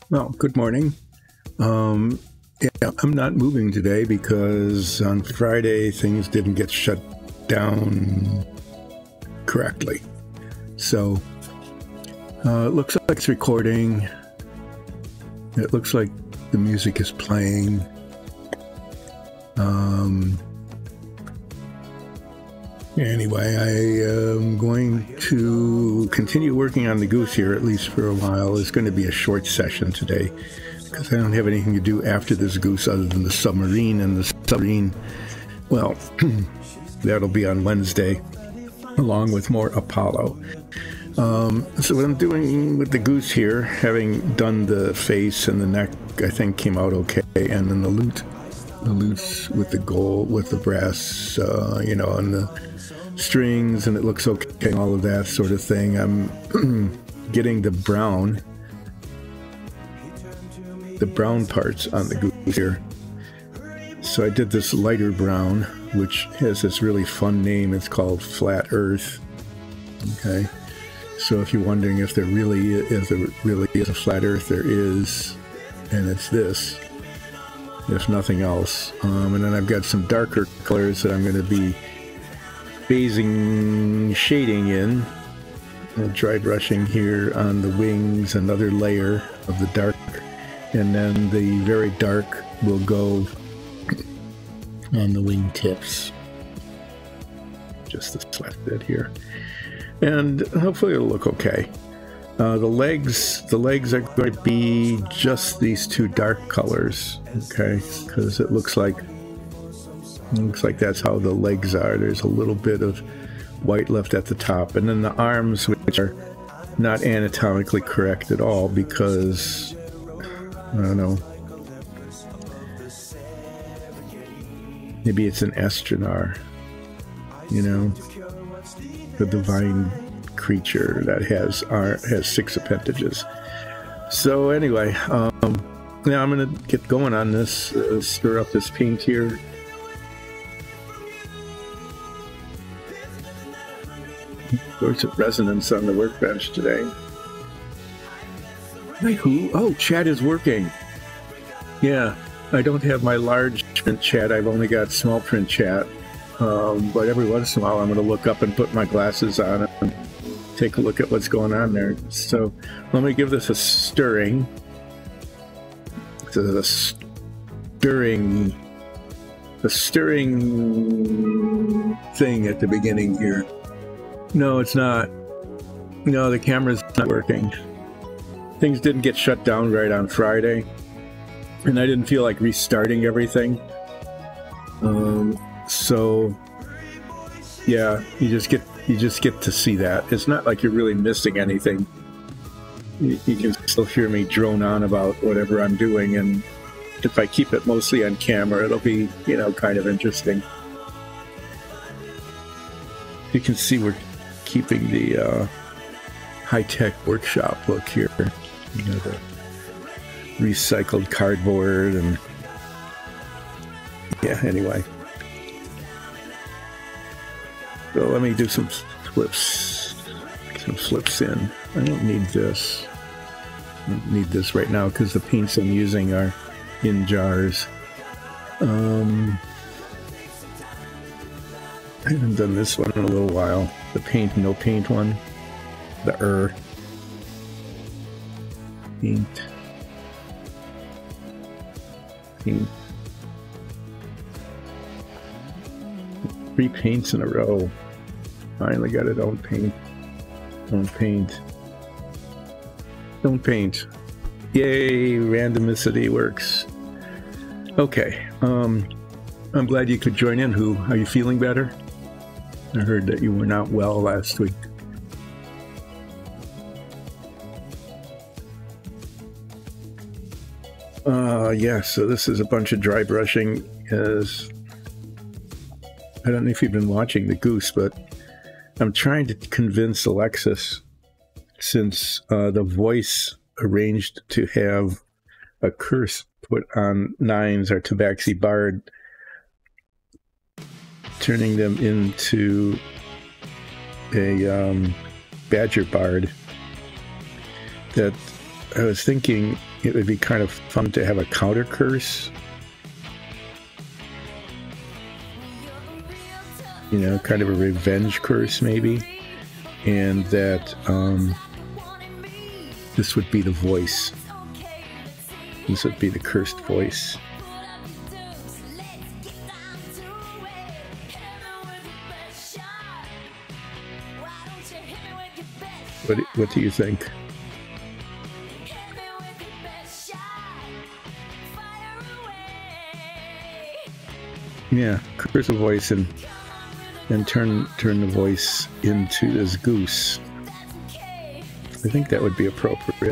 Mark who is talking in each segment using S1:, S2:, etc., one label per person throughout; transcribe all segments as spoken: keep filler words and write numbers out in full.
S1: Well, good morning. Um, yeah, I'm not moving today because on Friday things didn't get shut down correctly. So uh, it looks like it's recording. It looks like the music is playing. Um, anyway, I am going to continue working on the Goose here, at least for a while. It's going to be a short session today because I don't have anything to do after this Goose other than the submarine. And the submarine, well, that'll be on Wednesday, along with more Apollo. Um, so what I'm doing with the Goose here, having done the face and the neck, I think came out okay, and then the lute, the lutes with the gold, with the brass, uh, you know, and the strings, and it looks okay, all of that sort of thing. I'm getting the brown, the brown parts on the Goose here. So I did this lighter brown, which has this really fun name. It's called Flat Earth. Okay. So if you're wondering if there really is, if there really is a flat Earth, there is, and it's this, if nothing else. Um, and then I've got some darker colors that I'm going to be phasing, shading in, dry brushing here on the wings, another layer of the dark, and then the very dark will go on the wing tips, just a slight bit here. And hopefully it'll look okay. Uh, the legs, the legs are going to be just these two dark colors, okay? Because it looks like, it looks like that's how the legs are. There's a little bit of white left at the top, and then the arms, which are not anatomically correct at all, because I don't know. Maybe it's an astronaut, you know. The divine creature that has our, has six appendages. So anyway, um, now I'm going to get going on this, uh, stir up this paint here. Sorts of resonance on the workbench today. Hey, who? Oh, chat is working. Yeah, I don't have my large print chat. I've only got small print chat. Um, but every once in a while, I'm going to look up and put my glasses on and take a look at what's going on there. So let me give this a stirring. This is a stirring, a stirring thing at the beginning here. No, it's not. No, the camera's not working. Things didn't get shut down right on Friday, and I didn't feel like restarting everything. Um... So, yeah, you just get you just get to see that. It's not like you're really missing anything. You, you can still hear me drone on about whatever I'm doing, and if I keep it mostly on camera, it'll be, you know, kind of interesting. You can see we're keeping the uh, high-tech workshop look here. You know, the recycled cardboard and yeah. Anyway. So let me do some flips, some flips in. I don't need this. I don't need this right now because the paints I'm using are in jars. Um, I haven't done this one in a little while. The paint, no paint one. The er. Paint. Paint. Three paints in a row. Finally got it. Don't paint. Don't paint. Don't paint. Yay, randomicity works. Okay. Um, I'm glad you could join in. Who? Are you feeling better? I heard that you were not well last week. Uh, yeah, so this is a bunch of dry brushing. As I don't know if you've been watching the Goose, but I'm trying to convince Alexis, since uh, the voice arranged to have a curse put on nines or Tabaxi Bard, turning them into a um, Badger Bard, that I was thinking it would be kind of fun to have a counter curse. You know, kind of a revenge curse maybe. And that um, this would be the voice. This would be the cursed voice. What, what do you think? Yeah, curse the voice and and turn turn the voice into this goose. I think that would be appropriate.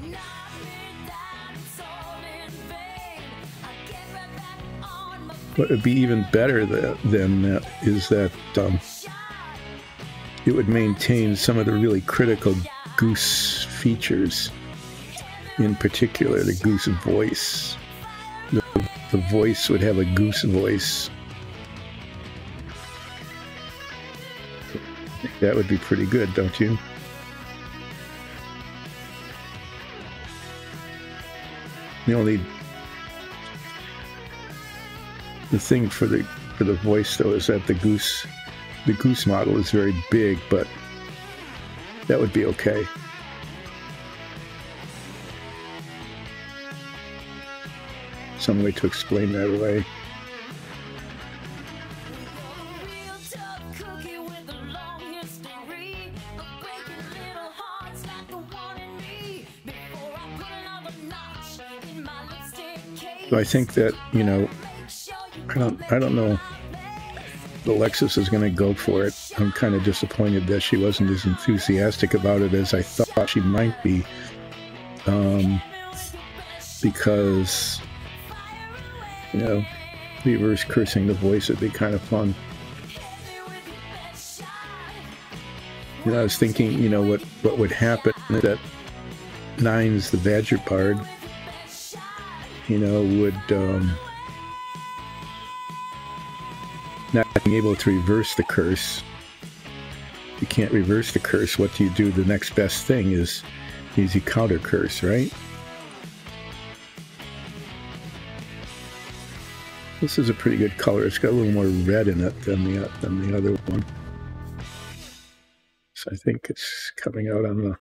S1: What would be even better that, than that is that um, it would maintain some of the really critical goose features. In particular, the goose voice. The, the voice would have a goose voice. That would be pretty good, don't you? The only the thing for the for the voice though is that the goose the goose model is very big, but that would be okay. Some way to explain that away. So I think that, you know, I don't, I don't know if Alexis is going to go for it. I'm kind of disappointed that she wasn't as enthusiastic about it as I thought she might be. Um, because, you know, reverse cursing the voice would be kind of fun. You know, I was thinking, you know, what, what would happen is that Nines, the Badger Bard, you know, would um, not being able to reverse the curse. You can't reverse the curse. What do you do? The next best thing is is you counter curse, right? This is a pretty good color. It's got a little more red in it than the than the other one. So I think it's coming out on the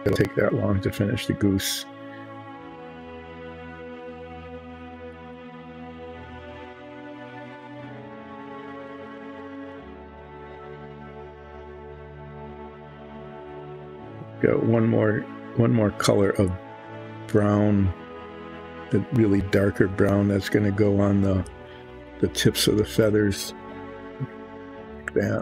S1: it'll take that long to finish the goose. Got one more one more color of brown, the really darker brown that's going to go on the the tips of the feathers, like that.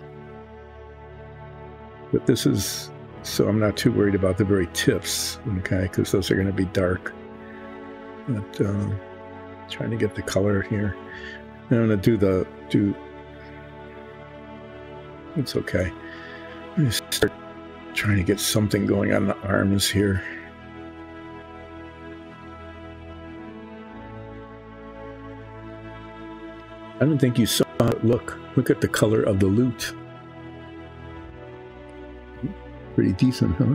S1: But this is, so I'm not too worried about the very tips, okay, because those are going to be dark. But um, trying to get the color here. I'm going to do the do. It's okay. I'm going to start trying to get something going on the arms here. I don't think you saw it. Look, look at the color of the loot. Pretty decent, huh?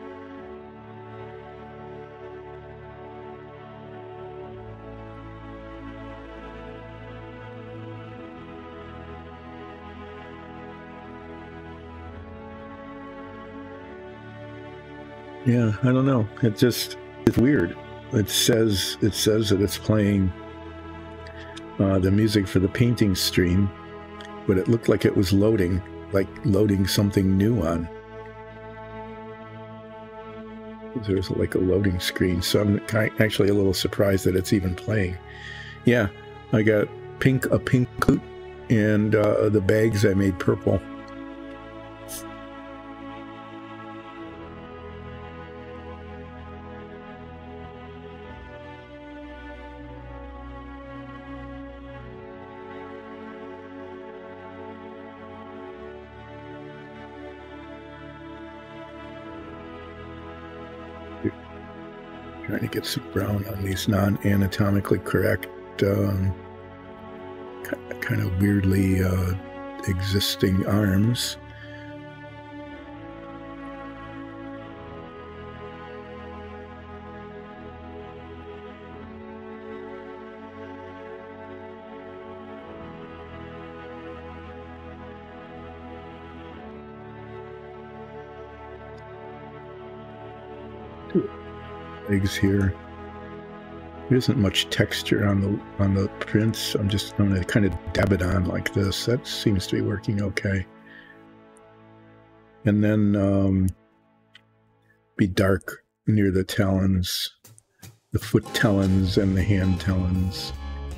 S1: Yeah, I don't know. It just, it's weird. It says, it says that it's playing uh, the music for the painting stream, but it looked like it was loading, like loading something new on. There's like a loading screen, so I'm actually a little surprised that it's even playing. Yeah, I got pink, a pink coat, and uh, the bags I made purple. Trying to get some brown on these non-anatomically correct, um, kind of weirdly uh, existing arms. Legs here. There isn't much texture on the on the prints. I'm just going to kind of dab it on like this. That seems to be working okay. And then um, be dark near the talons, the foot talons and the hand talons.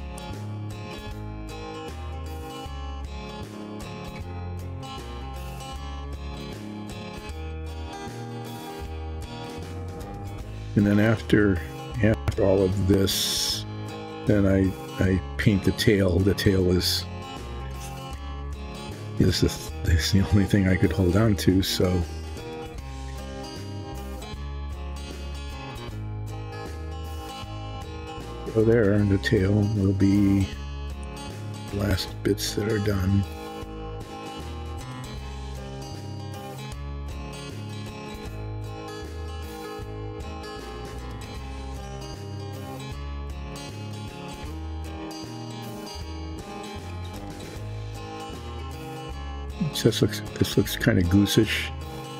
S1: And then after after all of this, then I I paint the tail. The tail is is the, is the only thing I could hold on to. So so there, and the tail will be the last bits that are done. This looks, this looks kind of goosish.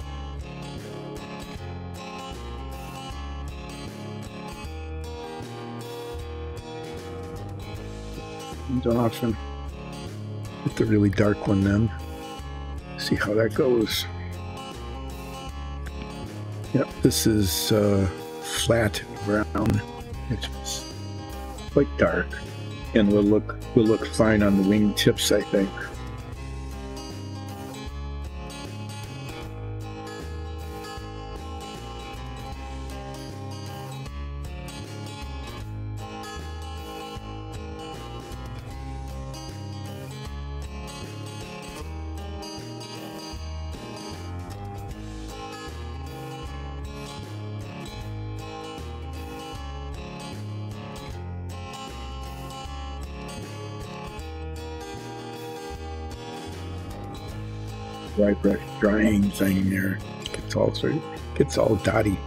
S1: And often with the really dark one then. See how that goes. Yep, this is uh, flat brown, which is quite dark, and will look will look fine on the wing tips, I think. Dry brush drying thing there. Gets all sort of, gets all dotty.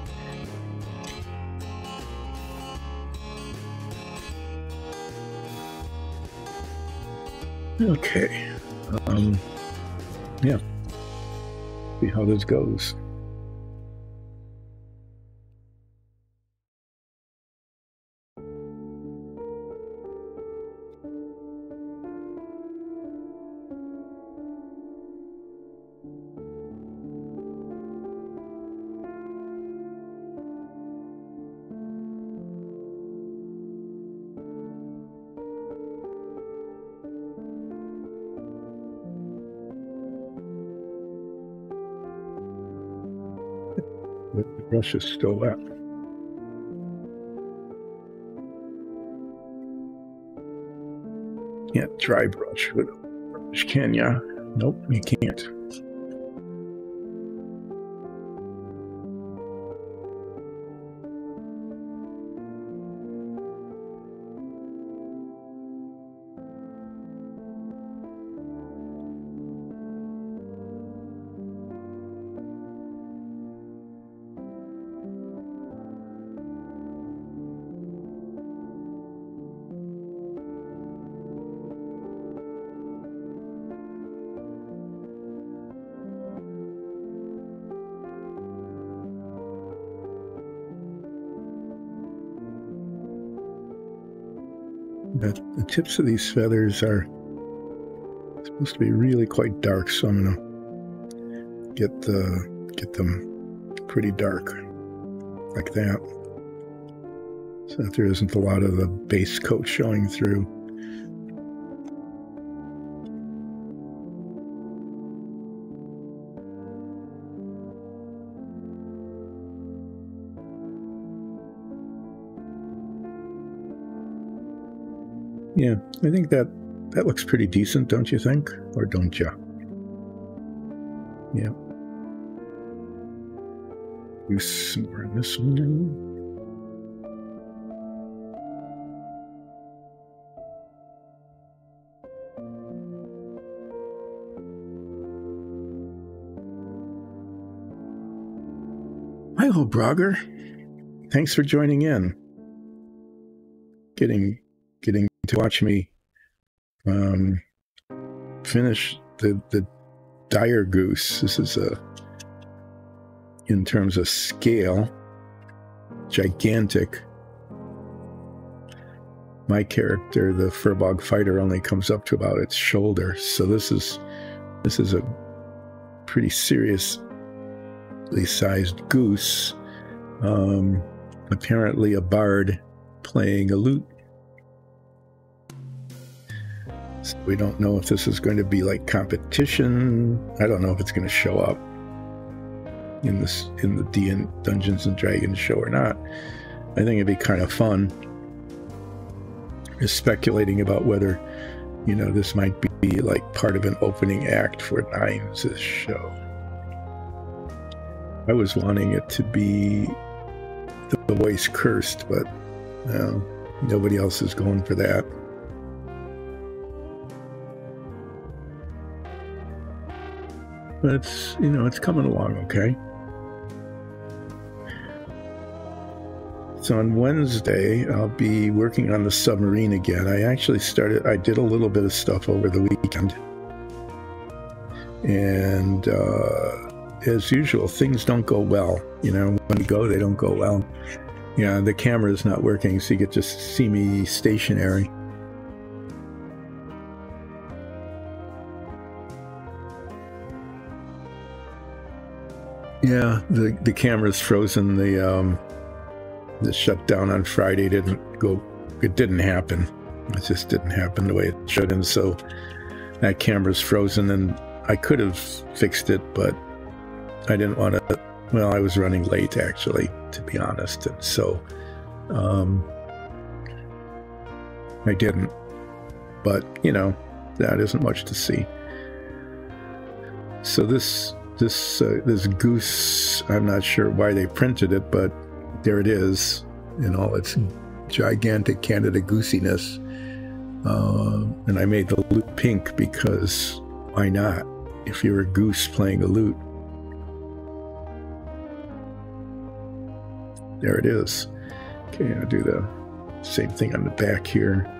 S1: Okay. Um, yeah. See how this goes. Brush is still wet. Can't dry brush with a brush, can ya? Nope, you can't. The, the tips of these feathers are supposed to be really quite dark, so I'm gonna get the get them pretty dark like that, so that there isn't a lot of the base coat showing through. Yeah, I think that that looks pretty decent, don't you think? Or don't you? Yeah. Use some more in this one. Hi-ho, Brogger. Thanks for joining in. Getting getting to watch me um, finish the the dire goose. This is a, in terms of scale, gigantic. My character, the Furbog fighter, only comes up to about its shoulder, so this is this is a pretty seriously sized goose. Um, apparently a bard playing a lute. So we don't know if this is going to be like competition. I don't know if it's going to show up in this in the D and Dungeons and Dragons show or not. I think it'd be kind of fun. Just speculating about whether, you know, this might be like part of an opening act for Nines' show. I was wanting it to be the voice cursed, but uh, nobody else is going for that. But it's, you know, it's coming along okay. So on Wednesday, I'll be working on the submarine again. I actually started, I did a little bit of stuff over the weekend. And uh, as usual, things don't go well. You know, when you go, they don't go well. Yeah, the camera's not working, so you get just see me stationary. Yeah, the the camera's frozen. The um, the shutdown on Friday didn't go. It didn't happen. It just didn't happen the way it should. And so that camera's frozen. And I could have fixed it, but I didn't want to. Well, I was running late, actually, to be honest. And so um, I didn't. But you know, that isn't much to see. So this. This uh, this goose, I'm not sure why they printed it, but there it is in all its gigantic Canada goosiness. Uh, and I made the lute pink because why not? If you're a goose playing a lute. There it is. Okay, I'll do the same thing on the back here.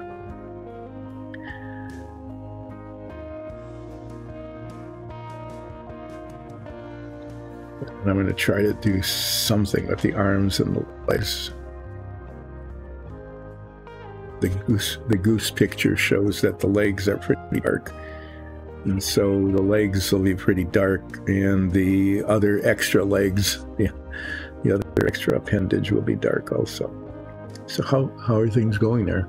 S1: And I'm going to try to do something with the arms and the legs. The goose, the goose picture shows that the legs are pretty dark. And so the legs will be pretty dark, and the other extra legs, yeah, the other extra appendage will be dark also. So how, how are things going there?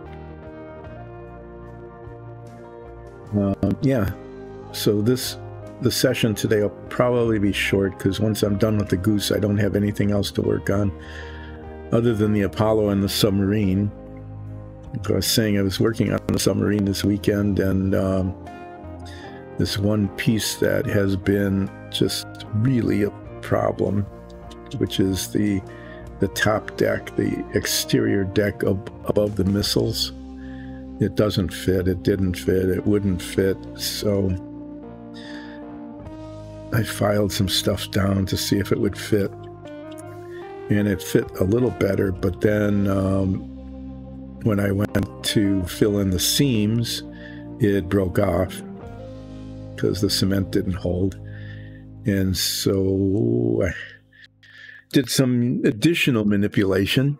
S1: Um, yeah, so this the session today will probably be short because once I'm done with the Goose, I don't have anything else to work on other than the Apollo and the submarine. Like I was saying, I was working on the submarine this weekend, and um, this one piece that has been just really a problem, which is the the top deck, the exterior deck ab above the missiles. It doesn't fit. It didn't fit. It wouldn't fit. So I filed some stuff down to see if it would fit, and it fit a little better. But then um, when I went to fill in the seams, it broke off because the cement didn't hold. And so I did some additional manipulation.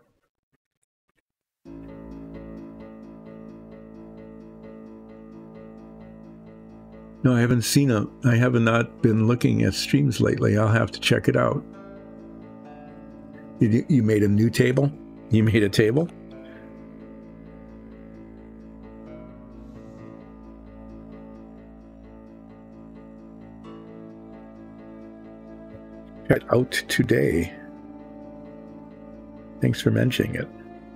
S1: No, I haven't seen a, I have not been looking at streams lately. I'll have to check it out. You, you made a new table? You made a table? Check it out today. Thanks for mentioning it.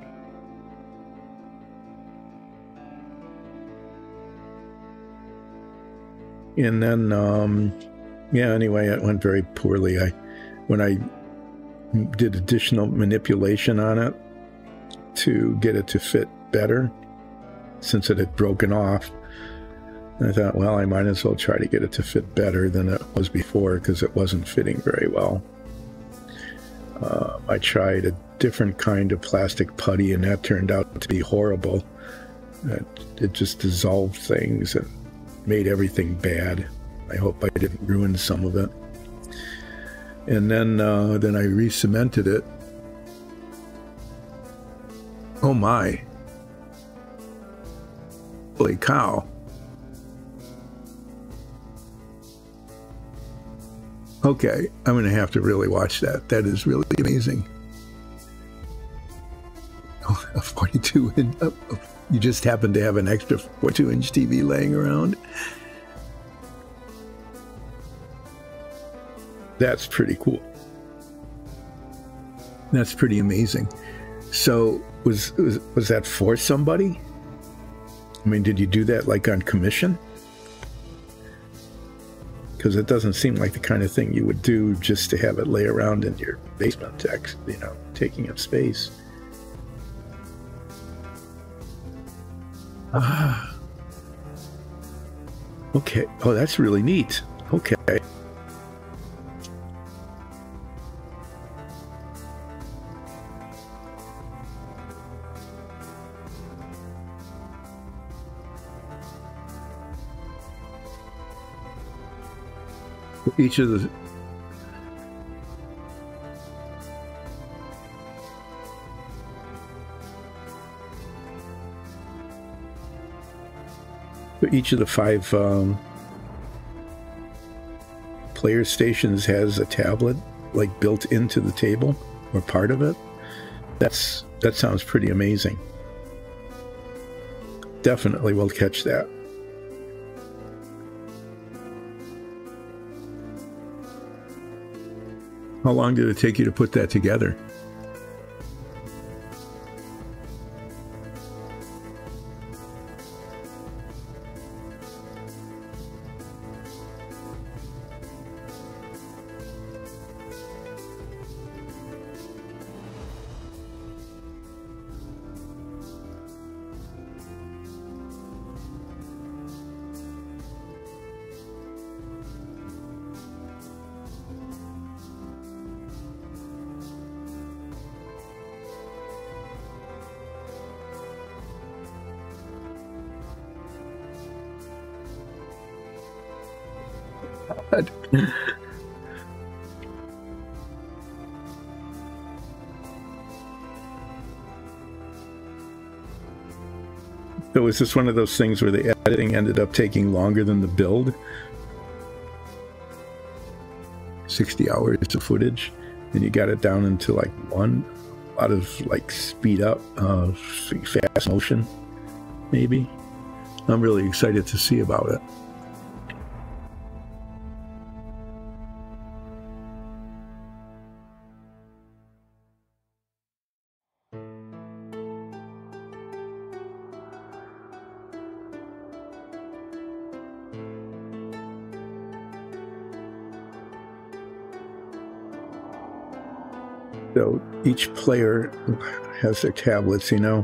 S1: And then, um, yeah, anyway, it went very poorly. I, when I did additional manipulation on it to get it to fit better, since it had broken off, I thought, well, I might as well try to get it to fit better than it was before, because it wasn't fitting very well. Uh, I tried a different kind of plastic putty, and that turned out to be horrible. It, it just dissolved things and made everything bad. I hope I didn't ruin some of it. And then, uh, then I re-cemented it. Oh my. Holy cow. Okay, I'm going to have to really watch that. That is really amazing. Oh, a forty-two inch. Uh, you just happen to have an extra forty-two inch T V laying around. That's pretty cool. That's pretty amazing. So was, was, was that for somebody? I mean, did you do that like on commission? Because it doesn't seem like the kind of thing you would do just to have it lay around in your basement, you know, taking up space. Ah. Okay. Oh, that's really neat. Okay. Each of the each of the five um, player stations has a tablet like built into the table or part of it. That's that sounds pretty amazing. Definitely will catch that. How long did it take you to put that together? So was this one of those things where the editing ended up taking longer than the build? sixty hours of footage, and you got it down into like one, a lot of like speed up, uh, fast motion, maybe. I'm really excited to see about it. So each player has their tablets, you know.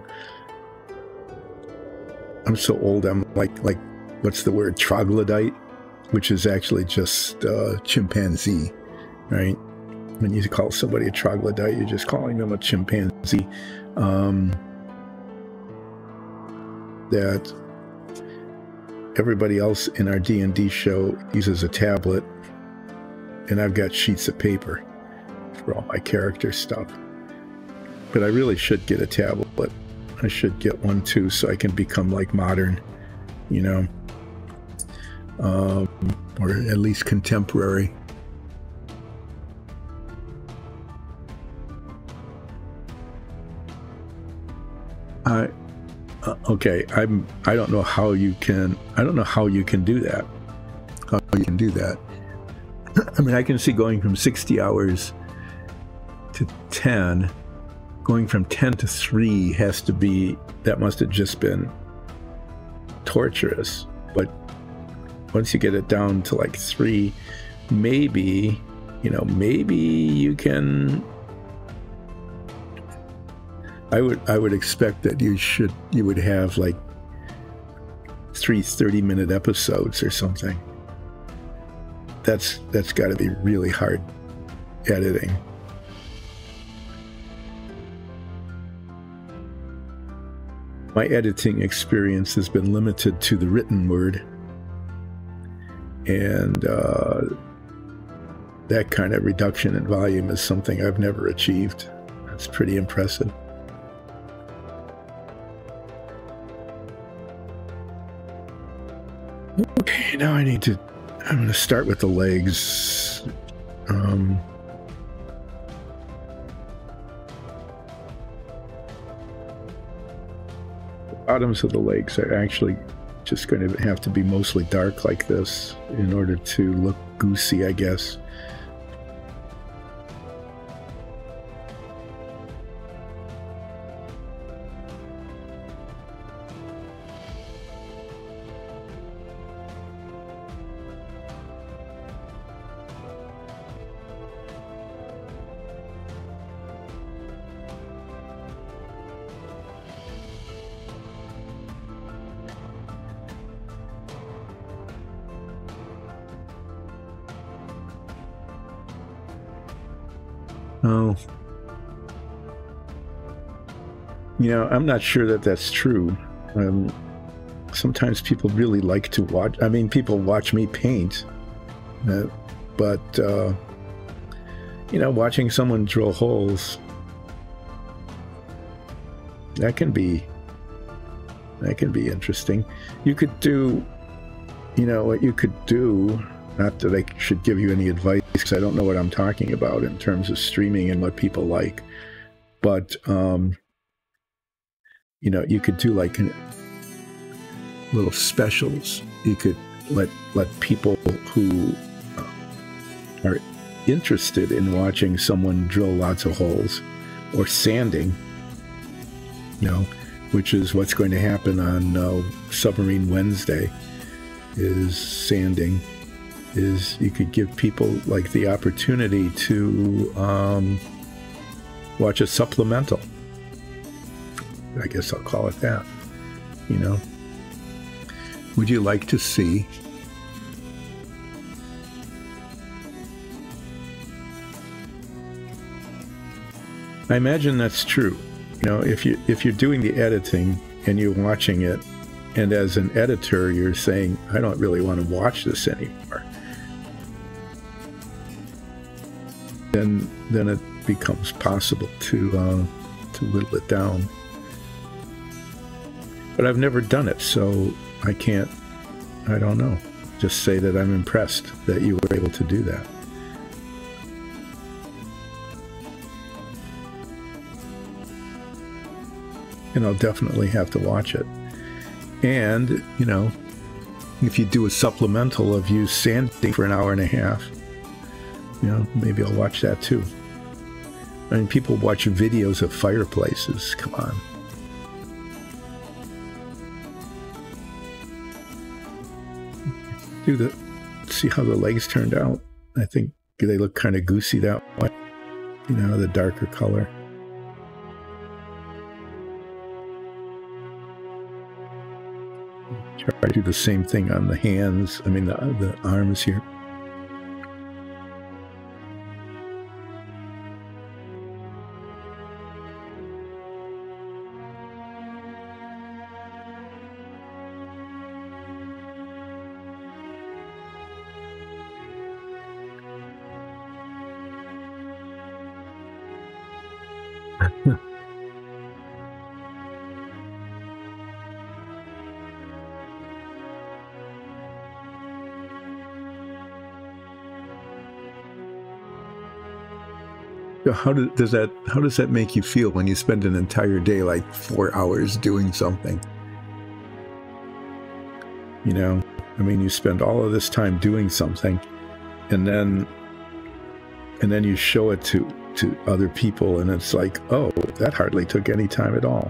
S1: I'm so old, I'm like, like, what's the word, troglodyte, which is actually just uh, chimpanzee, right? When you call somebody a troglodyte, you're just calling them a chimpanzee. Um, that everybody else in our D and D show uses a tablet, and I've got sheets of paper for all my character stuff. But I really should get a tablet. I should get one too, so I can become like modern, you know, um, or at least contemporary. I uh, okay. I'm. I don't know how you can. I don't know how you can do that. How you can do that. I mean, I can see going from sixty hours to ten. Going from ten to three has to be, that must have just been torturous. But once you get it down to like three, maybe, you know, maybe you can, I would, I would expect that you should, you would have like three thirty minute episodes or something. That's, that's got to be really hard editing. My editing experience has been limited to the written word, and uh, that kind of reduction in volume is something I've never achieved. That's pretty impressive. Okay, now I need to, I'm going to start with the legs. Um, Bottoms of the legs are actually just going to have to be mostly dark like this in order to look goosey, I guess. Oh, you know, I'm not sure that that's true. Um, sometimes people really like to watch, I mean, people watch me paint, uh, but, uh, you know, watching someone drill holes, that can be, that can be interesting. You could do, you know, what you could do, not that I should give you any advice, because I don't know what I'm talking about in terms of streaming and what people like. But, um, you know, you could do like little specials. You could let, let people who are interested in watching someone drill lots of holes, or sanding, you know, which is what's going to happen on uh, Submarine Wednesday, is sanding. Is you could give people like the opportunity to um, watch a supplemental. I guess I'll call it that. You know, would you like to see I imagine that's true. You know, if you if you're doing the editing and you're watching it, and as an editor you're saying, I don't really want to watch this anymore, then then it becomes possible to uh, to whittle it down. But I've never done it, so I can't, I don't know. Just say that I'm impressed that you were able to do that. And I'll definitely have to watch it. And, you know, if you do a supplemental of you sanding for an hour and a half, you know, maybe I'll watch that too. I mean, people watch videos of fireplaces. Come on. Do the, see how the legs turned out. I think they look kind of goosey that way. you know, the darker color. Try to do the same thing on the hands, I mean the, the arms here. How do, does that how does that make you feel when you spend an entire day, like four hours doing something? You know, I mean, you spend all of this time doing something, and then and then you show it to to other people, and it's like, oh, that hardly took any time at all.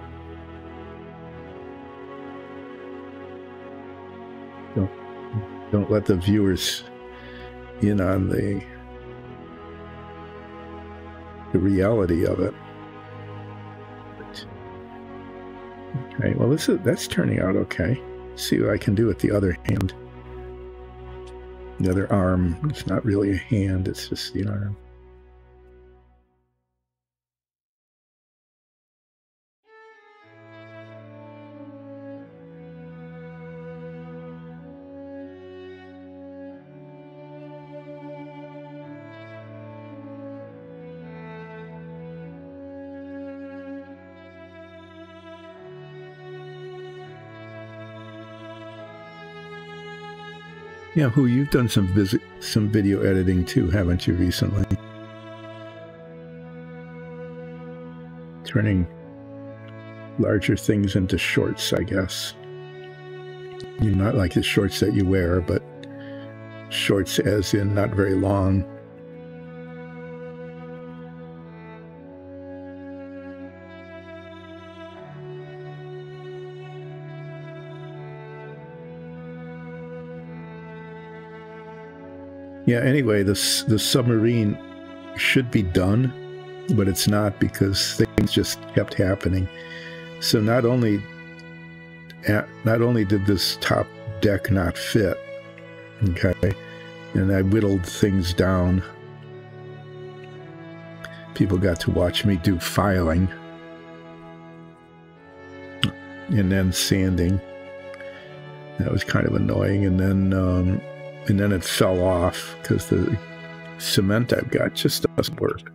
S1: Don't don't let the viewers in on the the reality of it. Okay, well, this is that's turning out okay. Let's see what I can do with the other hand. The other arm. It's not really a hand, it's just the arm. Yeah, Who, you've done some visit, some video editing too, haven't you, recently? Turning larger things into shorts, I guess. You're not like the shorts that you wear, but shorts as in not very long. Yeah, anyway, this the submarine should be done, but it's not because things just kept happening. So not only not only did this top deck not fit, okay, and I whittled things down. People got to watch me do filing and then sanding. That was kind of annoying, and then um, and then it fell off because the cement I've got just doesn't work.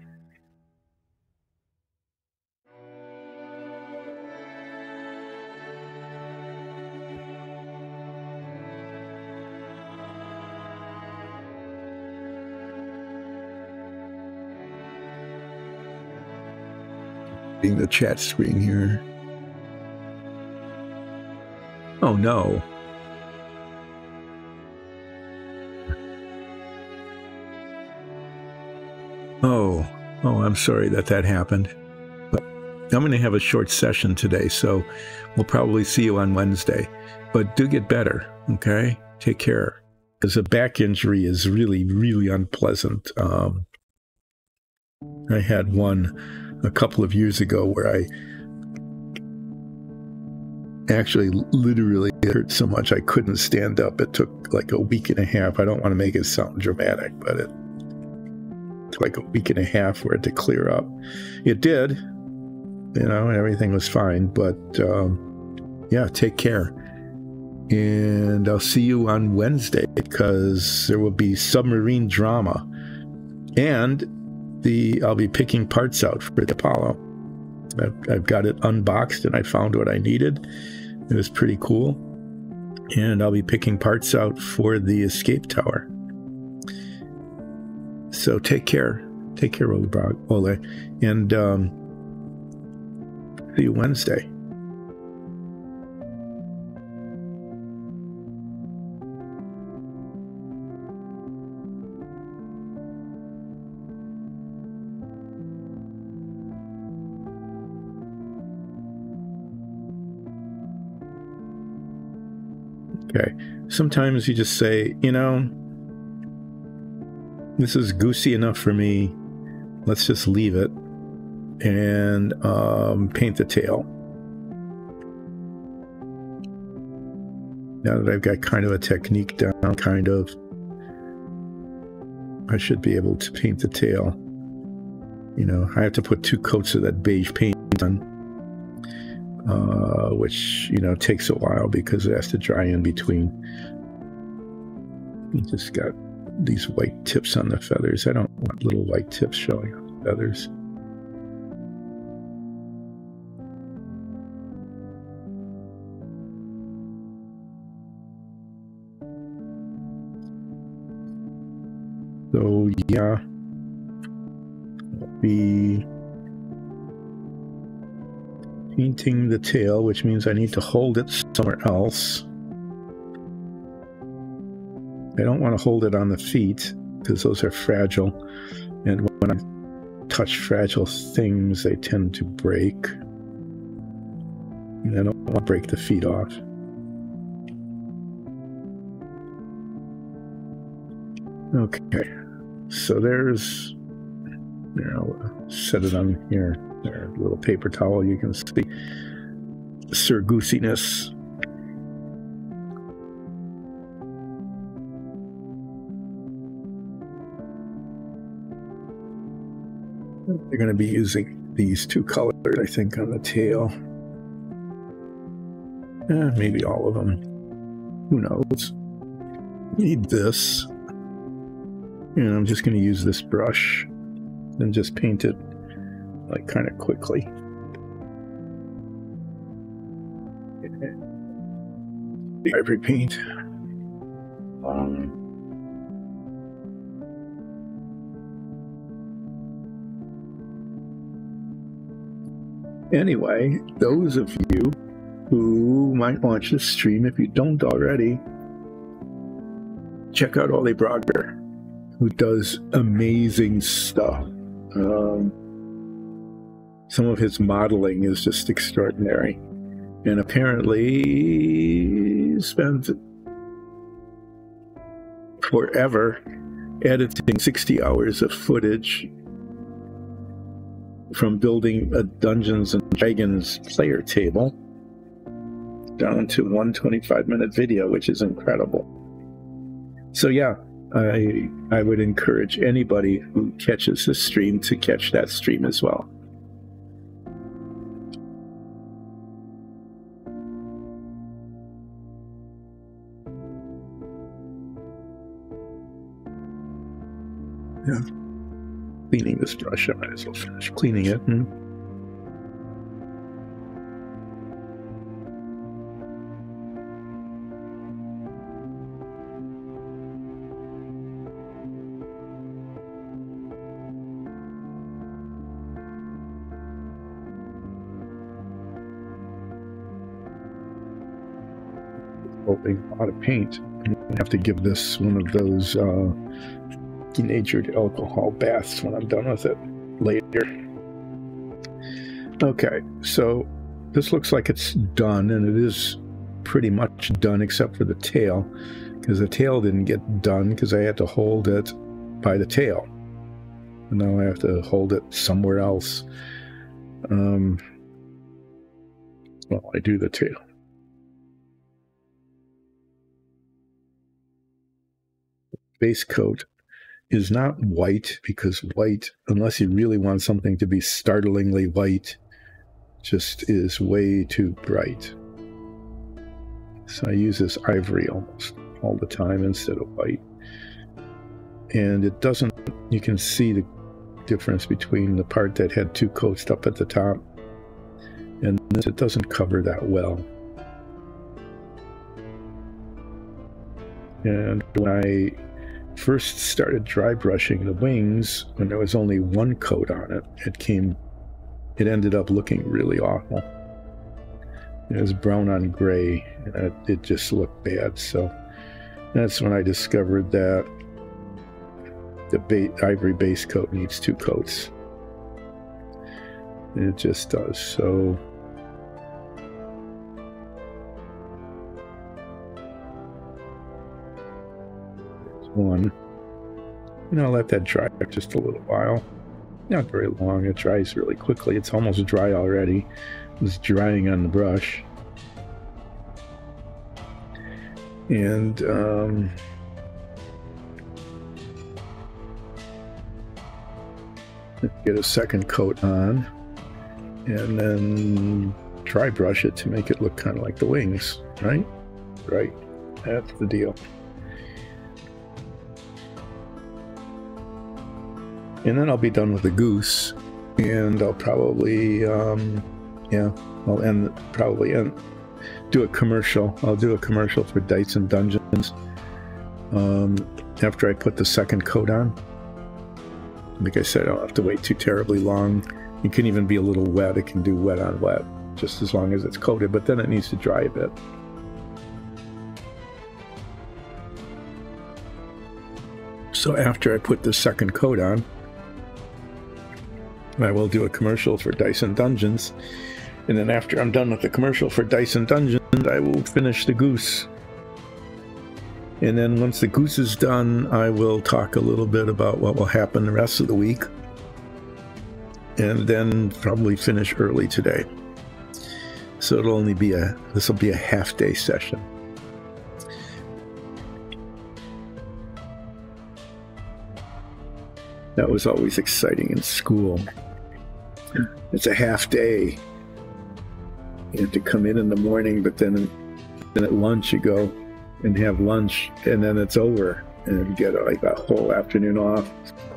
S1: Being the chat screen here. Oh no. Oh, oh, I'm sorry that that happened. But I'm going to have a short session today, so we'll probably see you on Wednesday. But do get better, okay? Take care. Because a back injury is really, really unpleasant. Um, I had one a couple of years ago where I actually literally hurt so much I couldn't stand up. It took like a week and a half. I don't want to make it sound dramatic, but it took like a week and a half for it to clear up. It did, you know, and everything was fine. But um, yeah, take care. And I'll see you on Wednesday because there will be submarine drama. And the I'll be picking parts out for the Apollo. I've, I've got it unboxed and I found what I needed. It was pretty cool. And I'll be picking parts out for the escape tower. So take care. Take care, Ole. Ole. And um, see you Wednesday. Okay. Sometimes you just say, you know, this is goosey enough for me. let's just leave it and um, paint the tail. Now that I've got kind of a technique down, kind of, I should be able to paint the tail. You know, I have to put two coats of that beige paint on, uh, which, you know, takes a while because it has to dry in between. You just got these white tips on the feathers. I don't want little white tips showing on the feathers. So yeah, I'll be painting the tail, which means I need to hold it somewhere else. I don't want to hold it on the feet because those are fragile, and when I touch fragile things, they tend to break. And I don't want to break the feet off. Okay, so there's, you know, set it on here. There, a little paper towel. You can see Sir Goosiness. They're going to be using these two colors, I think, on the tail. Eh, maybe all of them. Who knows? Need this. And I'm just going to use this brush and just paint it like kind of quickly. The ivory paint. Um, anyway, those of you who might watch this stream, if you don't already, check out Ole Brogger, who does amazing stuff. Um, some of his modeling is just extraordinary. And apparently he spent forever editing sixty hours of footage from building a Dungeons and Dragons player table down to one twenty-five minute video, which is incredible. So yeah, I I would encourage anybody who catches this stream to catch that stream as well. Yeah. Cleaning this brush, I might as well finish cleaning it. Hmm. Holding a lot of paint. I have to give this one of those uh, denatured alcohol baths when I'm done with it later. Okay, so this looks like it's done, and it is pretty much done except for the tail, because the tail didn't get done because I had to hold it by the tail. And now I have to hold it somewhere else. Um, well, I do the tail. Base coat is not white, because white, unless you really want something to be startlingly white, just is way too bright. So I use this ivory almost all the time instead of white. And it doesn't, you can see the difference between the part that had two coats up at the top, and this, it doesn't cover that well. And when I first started dry brushing the wings, when there was only one coat on it, it came, it ended up looking really awful. It was brown on gray, and it, it just looked bad. So that's when I discovered that the ba ivory base coat needs two coats. And it just does. So one, and I'll let that dry for just a little while. Not very long. It dries really quickly. It's almost dry already. It's drying on the brush. And um, get a second coat on, and then dry brush it to make it look kind of like the wings, right? Right. That's the deal. And then I'll be done with the goose, and I'll probably, um, yeah, I'll end, probably end, do a commercial. I'll do a commercial for Dice and Dungeons um, after I put the second coat on. Like I said, I don't have to wait too terribly long. It can even be a little wet. It can do wet on wet, just as long as it's coated, but then it needs to dry a bit. So after I put the second coat on, I will do a commercial for Dice and Dungeons, and then after I'm done with the commercial for Dice and Dungeons, I will finish the goose. And then once the goose is done, I will talk a little bit about what will happen the rest of the week, and then probably finish early today. So it'll only be a, this will be a half-day session. That was always exciting in school. It's a half day. You have to come in in the morning, but then, then at lunch you go and have lunch, and then it's over, and you get like a whole afternoon off.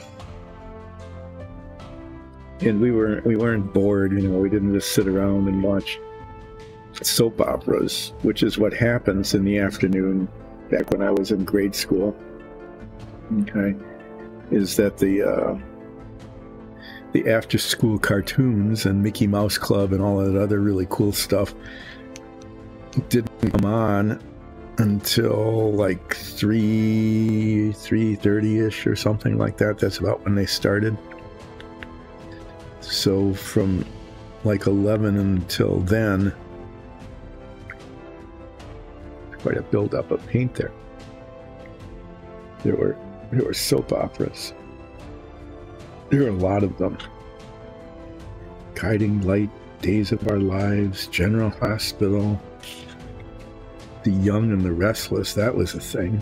S1: And we were we weren't bored, you know. We didn't just sit around and watch soap operas, which is what happens in the afternoon back when I was in grade school. Okay. Is that the uh, the after-school cartoons and Mickey Mouse Club and all that other really cool stuff didn't come on until like three three thirty ish or something like that. That's about when they started. So from like eleven until then, quite a build-up of paint there. There were there were soap operas. There are a lot of them. Guiding Light, Days of Our Lives, General Hospital, The Young and the Restless, that was a thing.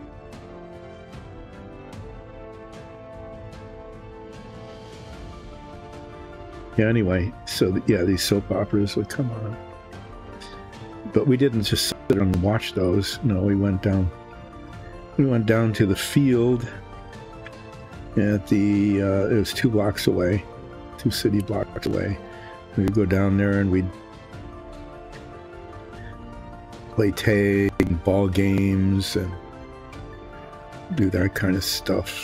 S1: Yeah, anyway, so yeah, these soap operas would come on. But we didn't just sit there and watch those. No, we went down. We went down to the field at the, uh, it was two blocks away, two city blocks away. We'd go down there and we'd play tag and ball games and do that kind of stuff.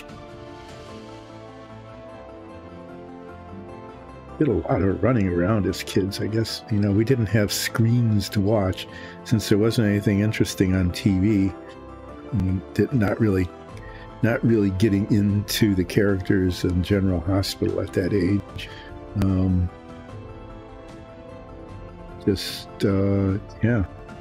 S1: Did a lot of running around as kids, I guess. You know, we didn't have screens to watch since there wasn't anything interesting on T V. And did not really not really getting into the characters in General Hospital at that age. Um, just, uh, yeah.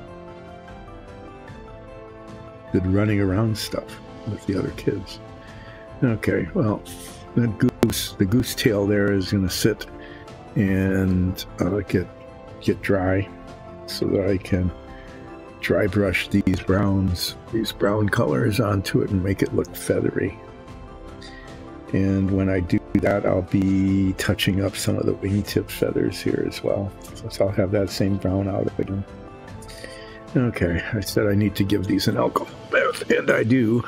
S1: Did running around stuff with the other kids. Okay, well, that goose, the goose tail there is going to sit and uh, get, get dry so that I can dry brush these browns, these brown colors onto it and make it look feathery. And when I do that, I'll be touching up some of the wingtip feathers here as well. So I'll have that same brown out again. Okay, I said I need to give these an alcohol bath, and I do.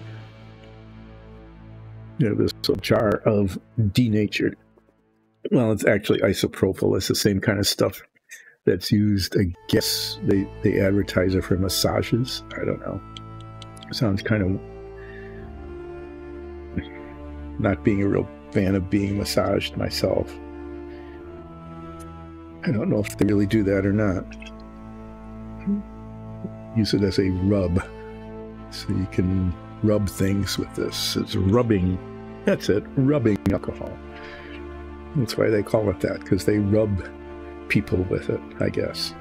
S1: You know, this little jar of denatured, well, it's actually isopropyl. It's the same kind of stuff that's used, I guess they, they advertise it for massages. I don't know. Sounds kind of, not being a real fan of being massaged myself. I don't know if they really do that or not. Use it as a rub. So you can rub things with this. It's rubbing, that's it, rubbing alcohol. That's why they call it that, because they rub people with it, I guess.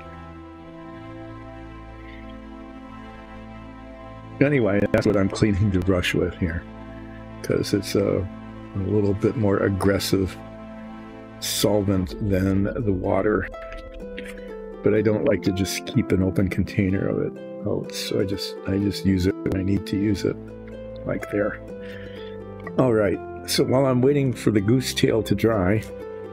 S1: Anyway, that's what I'm cleaning the brush with here, because it's a a little bit more aggressive solvent than the water. But I don't like to just keep an open container of it out, so I just I just use it when I need to use it, like there. All right, so while I'm waiting for the goose tail to dry,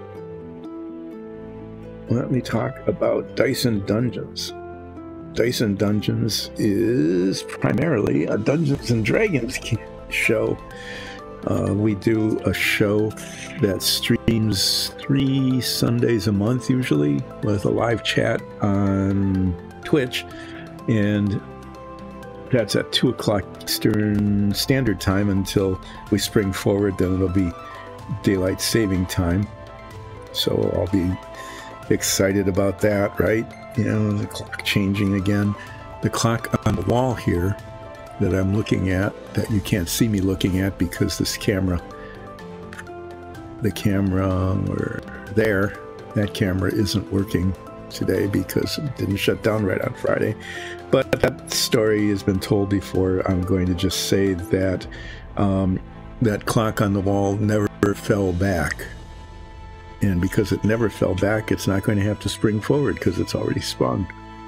S1: let me talk about Dice and Dungeons. Dice and Dungeons is primarily a Dungeons and Dragons show. Uh, we do a show that streams three Sundays a month, usually, with a live chat on Twitch, and that's at two o'clock Eastern Standard Time until we spring forward. Then it'll be daylight saving time. So I'll be excited about that, right? You know, the clock changing again. The clock on the wall here that I'm looking at, that you can't see me looking at because this camera, the camera or there, that camera isn't working today because it didn't shut down right on Friday. But that story has been told before. I'm going to just say that um, that clock on the wall never fell back. And because it never fell back, it's not going to have to spring forward because it's already sprung.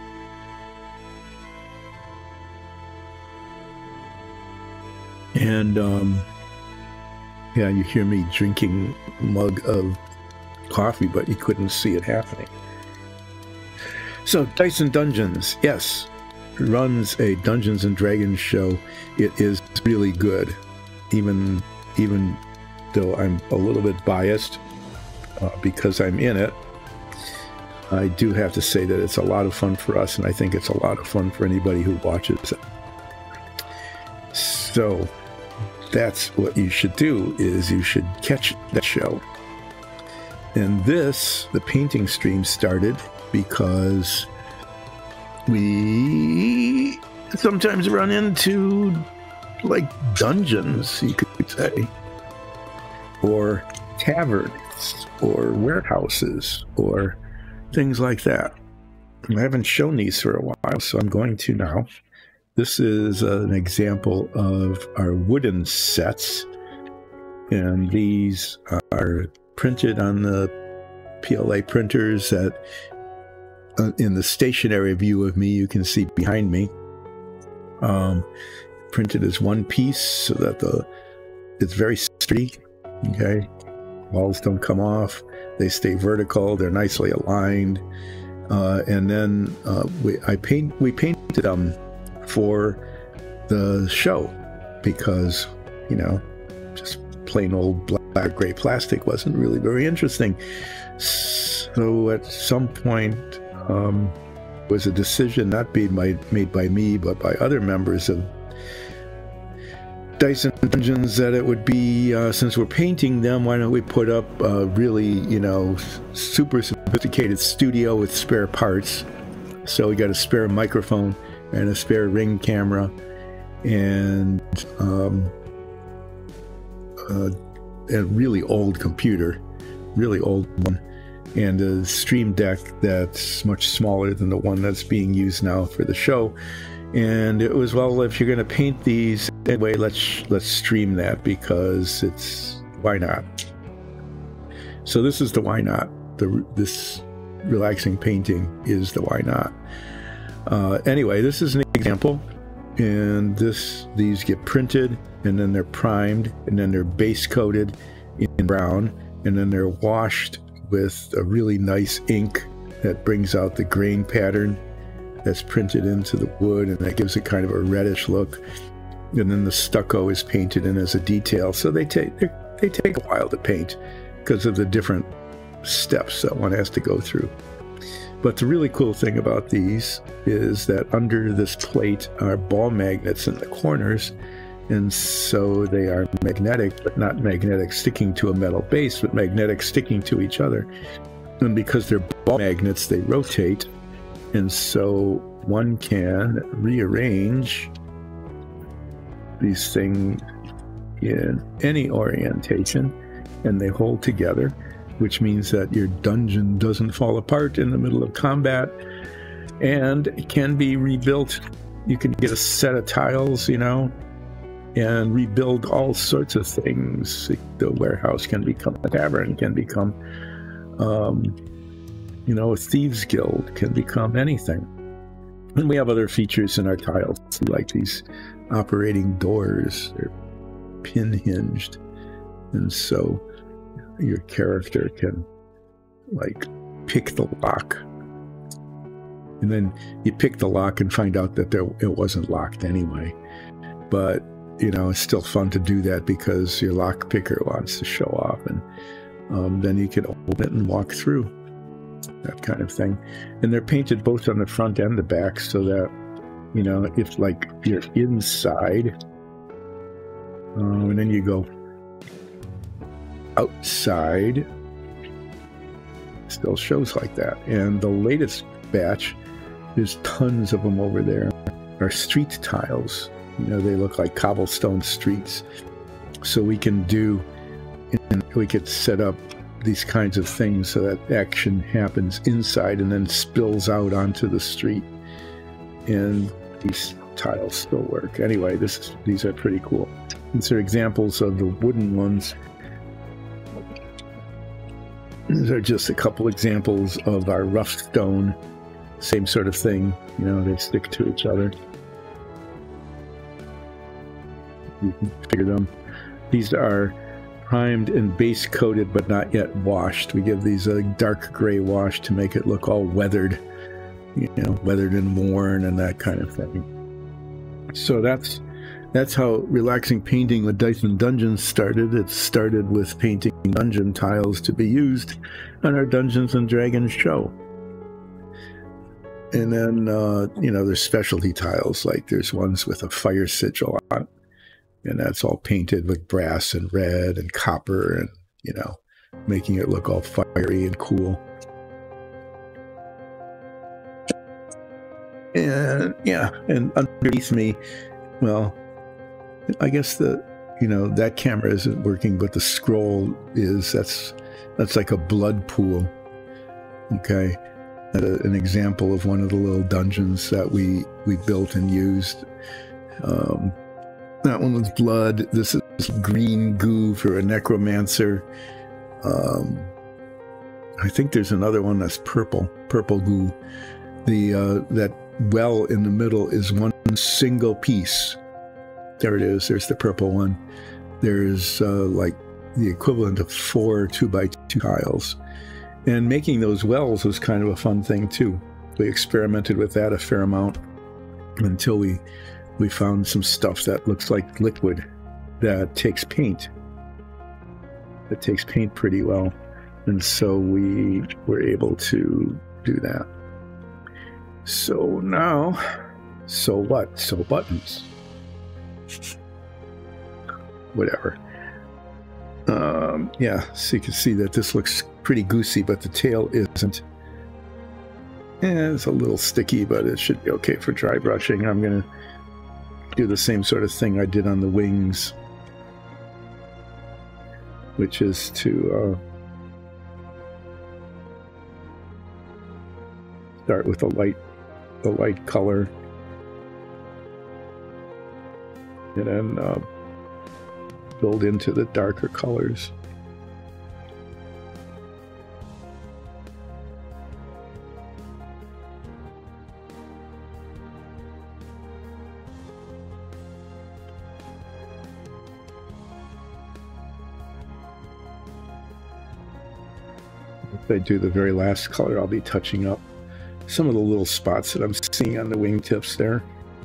S1: And, um, yeah, you hear me drinking a mug of coffee, but you couldn't see it happening. So, Dice and Dungeons, yes, runs a Dungeons and Dragons show. It is really good, even, even though I'm a little bit biased uh, because I'm in it. I do have to say that it's a lot of fun for us, and I think it's a lot of fun for anybody who watches it. So, that's what you should do, is you should catch that show. And this, the painting stream, started because we sometimes run into, like, dungeons, you could say, or taverns, or warehouses, or things like that. I haven't shown these for a while, so I'm going to now. This is an example of our wooden sets, and these are printed on the P L A printers that, uh, in the stationary view of me, you can see behind me. Um, printed as one piece so that the it's very sturdy, okay? Walls don't come off, they stay vertical, they're nicely aligned, uh, and then uh, we, I paint, we painted them for the show because, you know, just plain old black gray plastic wasn't really very interesting. So at some point um, was a decision not being by, made by me but by other members of Dice and Dungeons that it would be, uh, since we're painting them, why don't we put up a really, you know, super sophisticated studio with spare parts. So we got a spare microphone and a spare Ring camera, and um, a, a really old computer, really old one, and a stream deck that's much smaller than the one that's being used now for the show. And it was, well, if you're going to paint these anyway, let's let's stream that because it's, why not? So this is the why not. The this relaxing painting is the why not. Uh, anyway, this is an example, and this these get printed, and then they're primed, and then they're base coated in brown, and then they're washed with a really nice ink that brings out the grain pattern that's printed into the wood, and that gives it kind of a reddish look. And then the stucco is painted in as a detail. So they take they take a while to paint because of the different steps that one has to go through. But the really cool thing about these is that under this plate are ball magnets in the corners, and so they are magnetic, but not magnetic sticking to a metal base, but magnetic sticking to each other. And because they're ball magnets, they rotate, and so one can rearrange these things in any orientation, and they hold together, which means that your dungeon doesn't fall apart in the middle of combat, and it can be rebuilt. You can get a set of tiles, you know, and rebuild all sorts of things. The warehouse can become a tavern, can become, um, you know, a thieves guild, can become anything. And we have other features in our tiles, like these operating doors. They're pin hinged, and so your character can like pick the lock, and then you pick the lock and find out that there, it wasn't locked anyway. But you know, it's still fun to do that because your lock picker wants to show off, and um, then you can open it and walk through, that kind of thing. And they're painted both on the front and the back, so that, you know, if like you're inside, um, and then you go outside, still shows like that. And the latest batch, there's tons of them over there, are street tiles. You know, they look like cobblestone streets. So we can do, and we could set up these kinds of things so that action happens inside and then spills out onto the street. And these tiles still work. Anyway, this is, these are pretty cool. These are examples of the wooden ones. These are just a couple examples of our rough stone. Same sort of thing. You know, they stick to each other. You can figure them. These are primed and base coated but not yet washed. We give these a dark gray wash to make it look all weathered, you know, weathered and worn and that kind of thing. So that's that's how relaxing painting with Dice and Dungeons started. It started with painting dungeon tiles to be used on our Dungeons and Dragons show. And then, uh, you know, there's specialty tiles, like there's ones with a fire sigil on it. And that's all painted with brass and red and copper and, you know, making it look all fiery and cool. And, yeah, and underneath me, well, I guess the, you know, that camera isn't working, but the scroll is, that's, that's like a blood pool. Okay. Uh, an example of one of the little dungeons that we, we built and used. Um, That one was blood. This is green goo for a necromancer. Um, I think there's another one that's purple, purple goo. The uh, that well in the middle is one single piece. There it is. There's the purple one. There's uh, like the equivalent of four two by two tiles. And making those wells was kind of a fun thing too. We experimented with that a fair amount until we we found some stuff that looks like liquid that takes paint. That takes paint pretty well. And so we were able to do that. So now, so what? So buttons. Whatever. Um, yeah, so you can see that this looks pretty goosey, but the tail isn't. And it's a little sticky, but it should be okay for dry brushing. I'm going to do the same sort of thing I did on the wings, which is to uh, start with a light, a light color, and then uh, build into the darker colors. I do the very last color, I'll be touching up some of the little spots that I'm seeing on the wingtips there.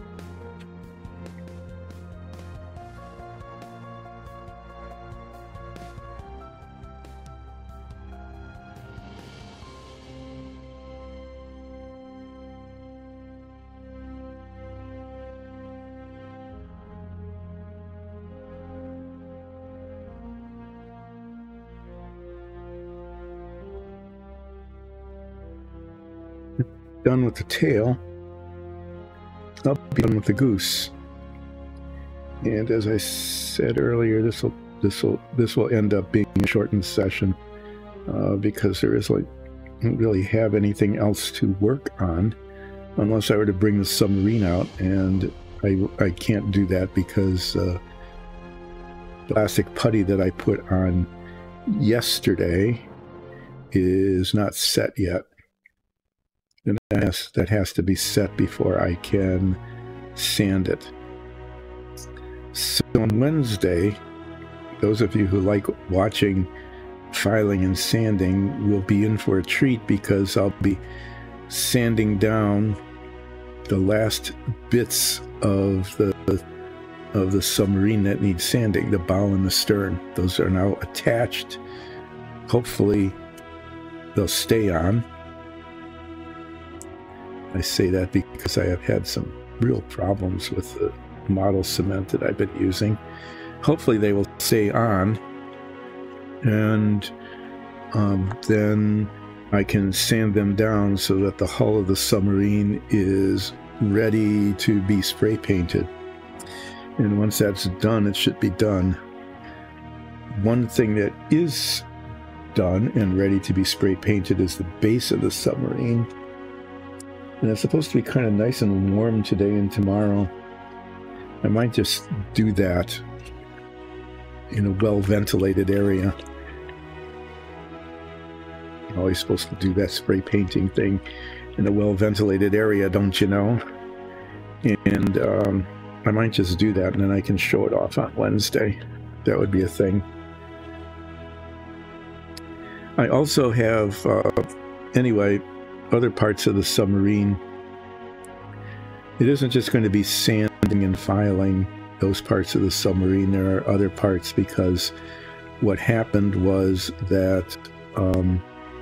S1: Done with the tail, I'll be done with the goose. And as I said earlier, this will this will this will end up being a shortened session uh, because there is like don't really have anything else to work on unless I were to bring the submarine out, and I I can't do that because uh, plastic putty that I put on yesterday is not set yet. And that has, that has to be set before I can sand it. So on Wednesday, those of you who like watching filing and sanding will be in for a treat, because I'll be sanding down the last bits of the of the submarine that needs sanding, the bow and the stern. Those are now attached. Hopefully they'll stay on. I say that because I have had some real problems with the model cement that I've been using. Hopefully they will stay on, and um, then I can sand them down so that the hull of the submarine is ready to be spray painted. And once that's done, it should be done. One thing that is done and ready to be spray painted is the base of the submarine. And it's supposed to be kind of nice and warm today and tomorrow. I might just do that in a well-ventilated area. You're always supposed to do that spray painting thing in a well-ventilated area, don't you know? And um, I might just do that, and then I can show it off on Wednesday. That would be a thing. I also have, uh, anyway, other parts of the submarine. It isn't just going to be sanding and filing those parts of the submarine. There are other parts, because what happened was that um,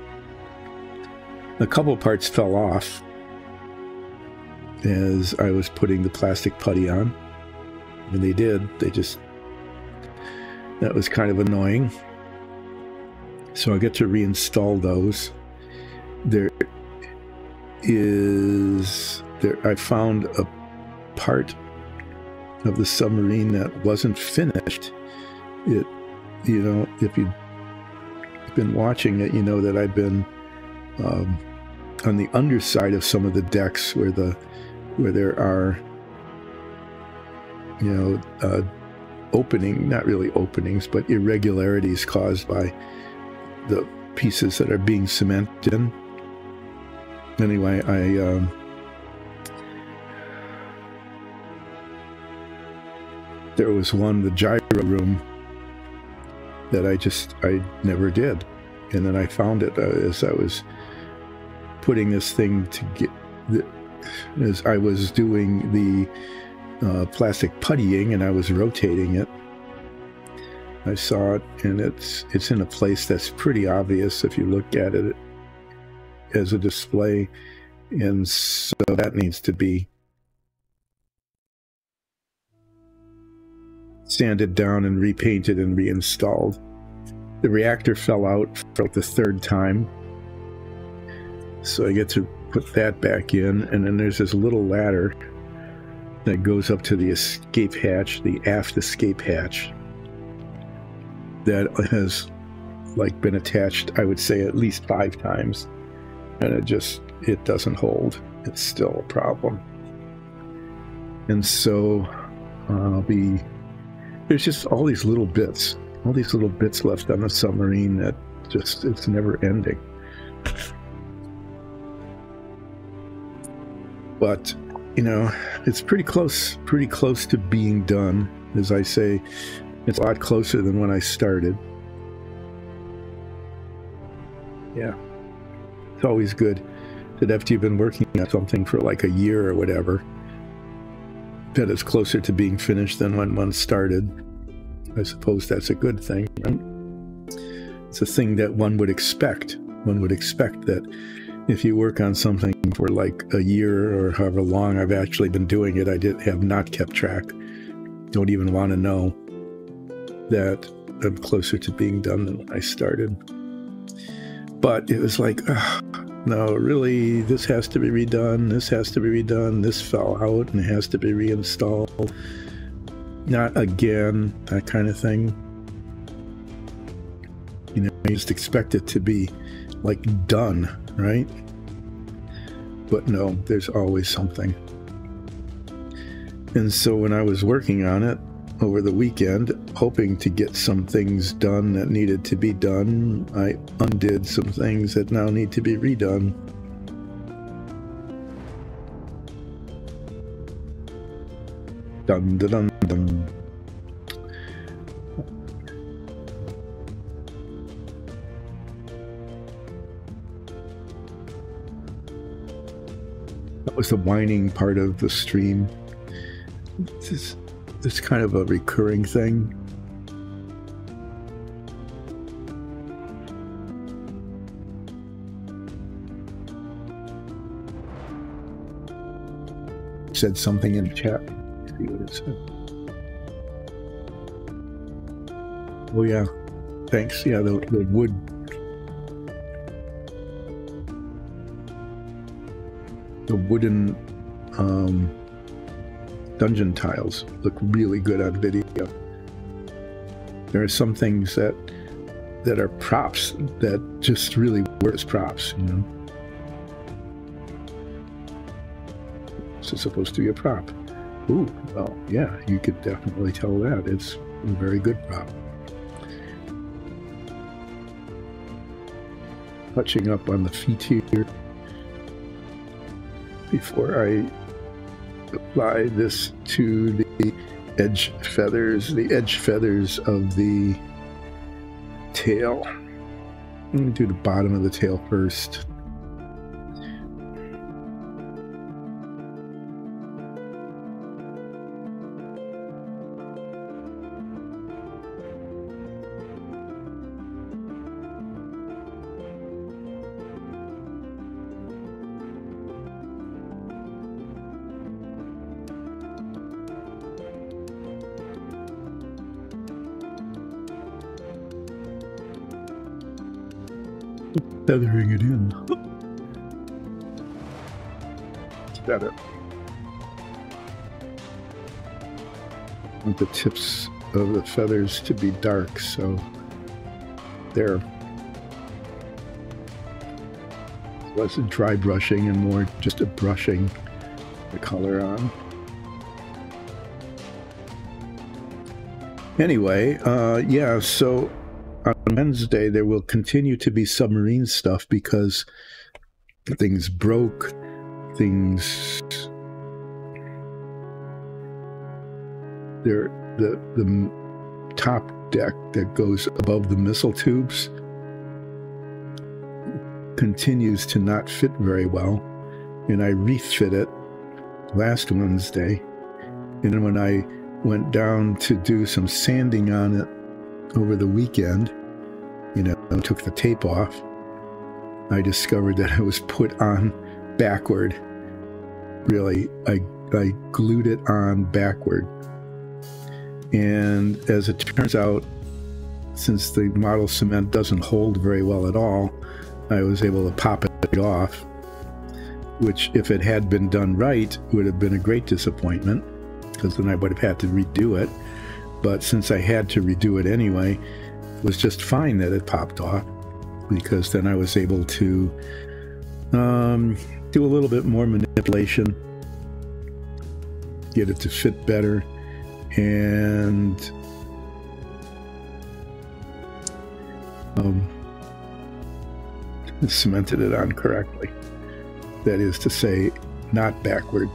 S1: a couple parts fell off as I was putting the plastic putty on. And they did. They just... That was kind of annoying. So I'll get to reinstall those. There is... There, I found a part of the submarine that wasn't finished. It, you know, if you've been watching it, you know that I've been um, on the underside of some of the decks where the where there are, you know, uh, opening, not really openings, but irregularities caused by the pieces that are being cemented in. Anyway, I um, there was one, the gyro room, that I just, I never did. And then I found it uh, as I was putting this thing to get, the, as I was doing the uh, plastic puttying and I was rotating it. I saw it, and it's, it's in a place that's pretty obvious if you look at it as a display. And so that needs to be sanded down and repainted and reinstalled. The reactor fell out for like the third time, so I get to put that back in. And then there's this little ladder that goes up to the escape hatch, the aft escape hatch, that has like been attached, I would say, at least five times, and it just, it doesn't hold. It's still a problem. And so I'll be there's just all these little bits, all these little bits left on the submarine that just, it's never ending. But, you know, it's pretty close, pretty close to being done. As I say, it's a lot closer than when I started. Yeah. It's always good that after you've been working on something for like a year or whatever, that it's closer to being finished than when one started. I suppose that's a good thing, right? It's a thing that one would expect. One would expect that if you work on something for like a year or however long I've actually been doing it, I did have not kept track. Don't even want to know that I'm closer to being done than when I started. But it was like, ugh, no, really, this has to be redone, this has to be redone, this fell out and it has to be reinstalled. Not again, that kind of thing. You know, you just expect it to be, like, done, right? But no, there's always something. And so when I was working on it, over the weekend, hoping to get some things done that needed to be done. I undid some things that now need to be redone. Dun dun dun dun. That was the whining part of the stream. This is It's kind of a recurring thing. Said something in the chat. Let's see what it said. Oh yeah, thanks. Yeah, the, the wood. The wooden um, dungeon tiles look really good on video. There are some things that that are props that just really work as props, you know. This is supposed to be a prop. Ooh, well, yeah, you could definitely tell that. It's a very good prop. Touching up on the feet here before I apply this to the edge feathers, the edge feathers of the tail. I'm going to do the bottom of the tail first. Feathering it in. It's better. I want the tips of the feathers to be dark, so there. Less dry brushing and more just a brushing the color on. Anyway, uh, yeah, so on Wednesday, there will continue to be submarine stuff because things broke, things... There, the, the top deck that goes above the missile tubes continues to not fit very well, and I refit it last Wednesday, and when I went down to do some sanding on it over the weekend, you know, and took the tape off, I discovered that it was put on backward. Really, I, I glued it on backward. And as it turns out, since the model cement doesn't hold very well at all, I was able to pop it off, which, if it had been done right, would have been a great disappointment, because then I would have had to redo it. But since I had to redo it anyway, it was just fine that it popped off, because then I was able to um, do a little bit more manipulation, get it to fit better, and um, cemented it on correctly. That is to say, not backward.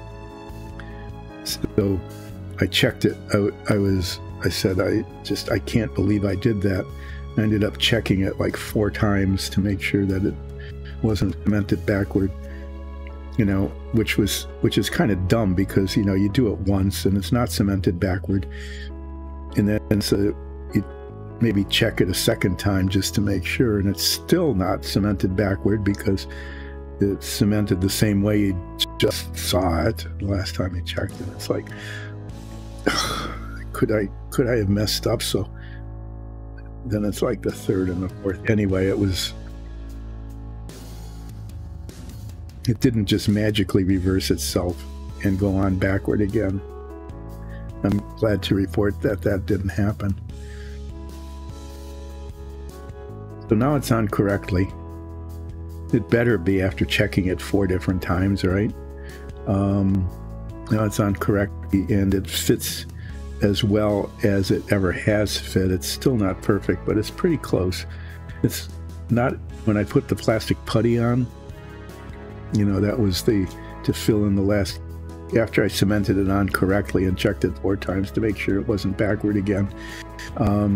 S1: So I checked it out. I was, I said, I just, I can't believe I did that. I ended up checking it like four times to make sure that it wasn't cemented backward, you know, which was, which is kind of dumb, because, you know, you do it once and it's not cemented backward. And then so you maybe check it a second time just to make sure, and it's still not cemented backward because it's cemented the same way you just saw it the last time you checked it. It's like, could I could I have messed up? So then it's like the third and the fourth. Anyway, it was, it didn't just magically reverse itself and go on backward again. I'm glad to report that that didn't happen. So now it's on correctly. It better be after checking it four different times, right? Um, now it's on correctly, and it fits as well as it ever has fit. It's still not perfect, but it's pretty close. It's not, when I put the plastic putty on, you know, that was the, to fill in the last, after I cemented it on correctly and checked it four times to make sure it wasn't backward again. Um,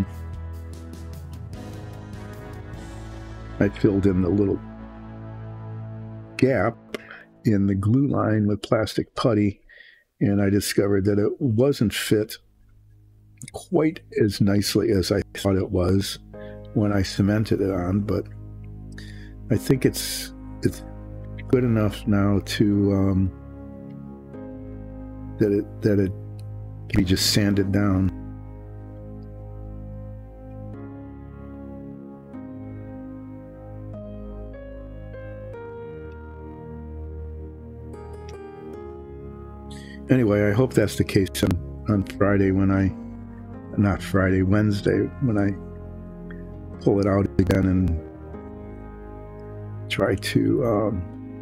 S1: I filled in the little gap in the glue line with plastic putty, and I discovered that it wasn't fit quite as nicely as I thought it was when I cemented it on, but I think it's it's good enough now to um, that it that it can be just sanded down. Anyway, I hope that's the case on, on Friday when I, not Friday, Wednesday, when I pull it out again and try to um,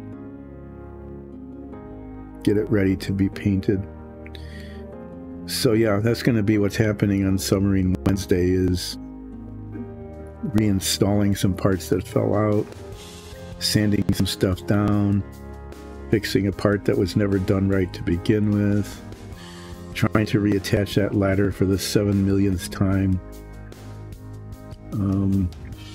S1: get it ready to be painted. So yeah, that's going to be what's happening on Submarine Wednesday, is reinstalling some parts that fell out, sanding some stuff down, fixing a part that was never done right to begin with, trying to reattach that ladder for the seven millionth time. Um,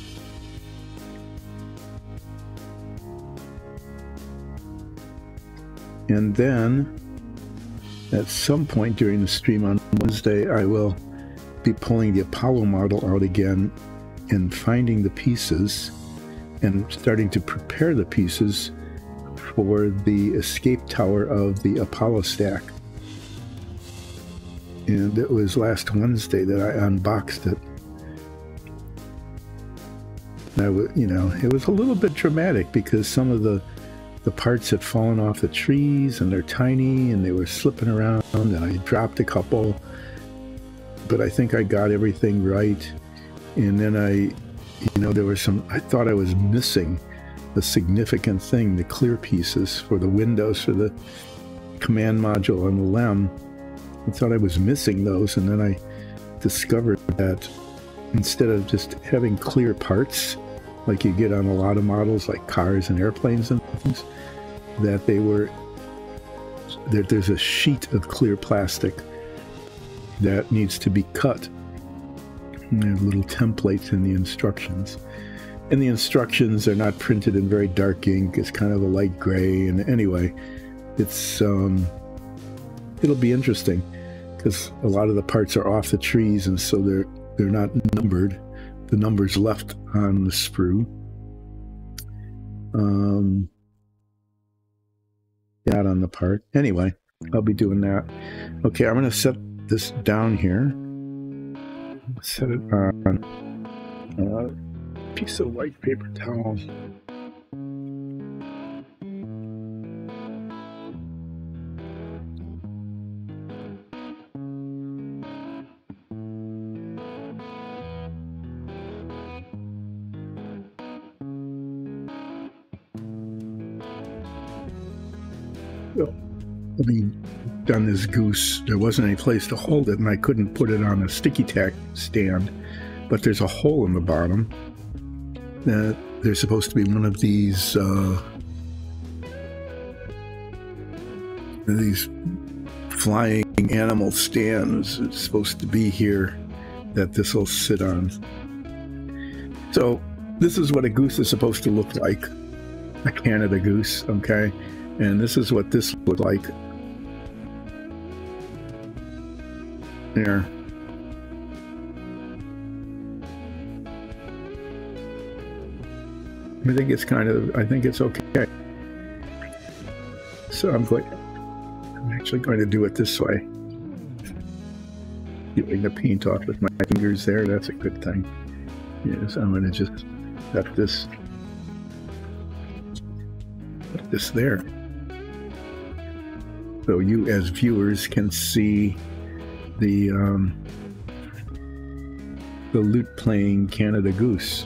S1: and then at some point during the stream on Wednesday, I will be pulling the Apollo model out again and finding the pieces and starting to prepare the pieces for the escape tower of the Apollo stack. And it was last Wednesday that I unboxed it. And I w you know, it was a little bit dramatic because some of the the parts had fallen off the trees and they're tiny and they were slipping around, and I dropped a couple, but I think I got everything right. And then I, you know, there was some, I thought I was missing a significant thing, the clear pieces for the windows for the command module on the L E M. I thought I was missing those, and then I discovered that instead of just having clear parts like you get on a lot of models like cars and airplanes and things, that they were, that there's a sheet of clear plastic that needs to be cut. And there are little templates in the instructions. And the instructions are not printed in very dark ink. It's kind of a light gray. And anyway, it's um, it'll be interesting because a lot of the parts are off the trees, and so they're they're not numbered. The numbers left on the sprue. Um, not on the part. Anyway, I'll be doing that. Okay, I'm going to set this down here. Set it on a piece of white paper towel. I mean, on this Goose, there wasn't any place to hold it, and I couldn't put it on a sticky tack stand, but there's a hole in the bottom. Uh, there's supposed to be one of these uh, these flying animal stands. It's supposed to be here that this will sit on. So this is what a goose is supposed to look like, a Canada goose, okay? And this is what this looked like. There. I think it's kind of, I think it's okay. So I'm going, I'm actually going to do it this way. Getting the paint off with my fingers there, that's a good thing. Yes, I'm going to just set this, put this there. So you as viewers can see the um, the lute playing Canada Goose.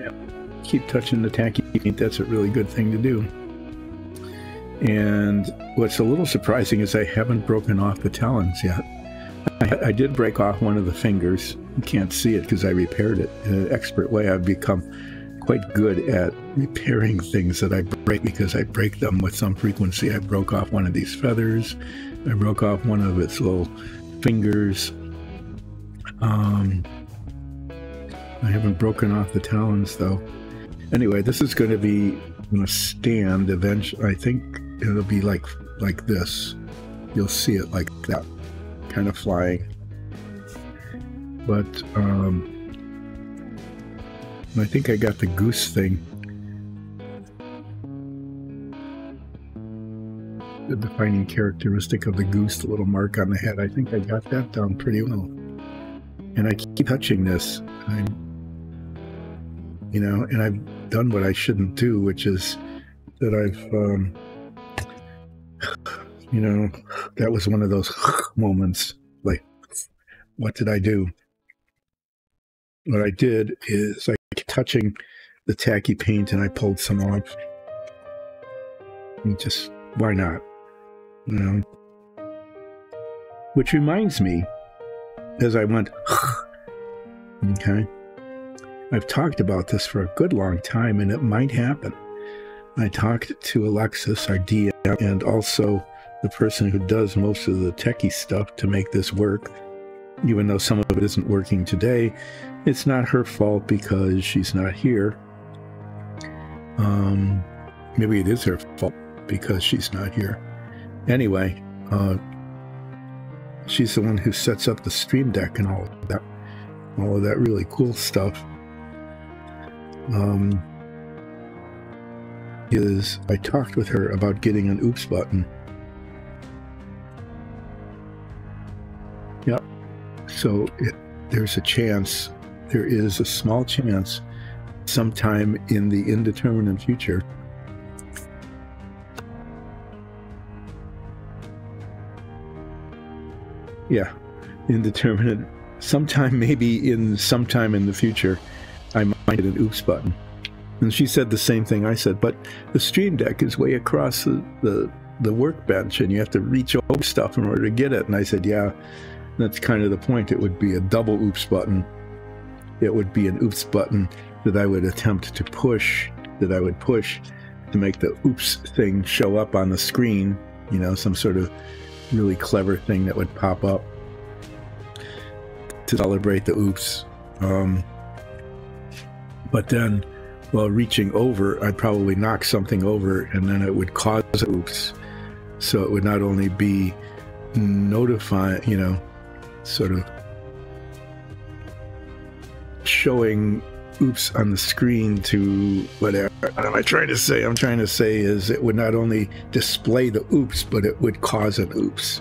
S1: keep touching the tacky paint. That's a really good thing to do. And what's a little surprising is I haven't broken off the talons yet. I, I did break off one of the fingers. You can't see it because I repaired it in an expert way. I've become quite good at repairing things that I break because I break them with some frequency. I broke off one of these feathers. I broke off one of its little fingers. Um, I haven't broken off the talons though. Anyway, this is going to be in a stand eventually. I think it'll be like like this. You'll see it like that, kind of flying. But um, I think I got the goose thing. The defining characteristic of the goose, the little mark on the head. I think I got that down pretty well. And I keep touching this. I'm, you know, and I've done what I shouldn't do, which is that I've, um, you know, that was one of those moments. Like, what did I do? What I did is I kept touching the tacky paint and I pulled some off. And just, why not? You know? Which reminds me, as I went, okay, I've talked about this for a good long time and it might happen. I talked to Alexis, our D M, and also the person who does most of the techie stuff to make this work. Even though some of it isn't working today, it's not her fault because she's not here. Um, maybe it is her fault because she's not here. Anyway, uh, she's the one who sets up the stream deck and all of that, all of that really cool stuff. Um, is I talked with her about getting an oops button. Yep. So it, there's a chance, there is a small chance sometime in the indeterminate future yeah, indeterminate, sometime maybe in sometime in the future, I might get an oops button. And she said the same thing I said, but the stream deck is way across the, the, the workbench and you have to reach over stuff in order to get it. And I said, yeah, that's kind of the point. It would be a double oops button. It would be an oops button that I would attempt to push, that I would push to make the oops thing show up on the screen, you know, some sort of really clever thing that would pop up to celebrate the oops. Um, but then while reaching over, I'd probably knock something over and then it would cause oops. So it would not only be notifying, you know, sort of showing oops on the screen to whatever. What am I trying to say? I'm trying to say is it would not only display the oops, but it would cause an oops.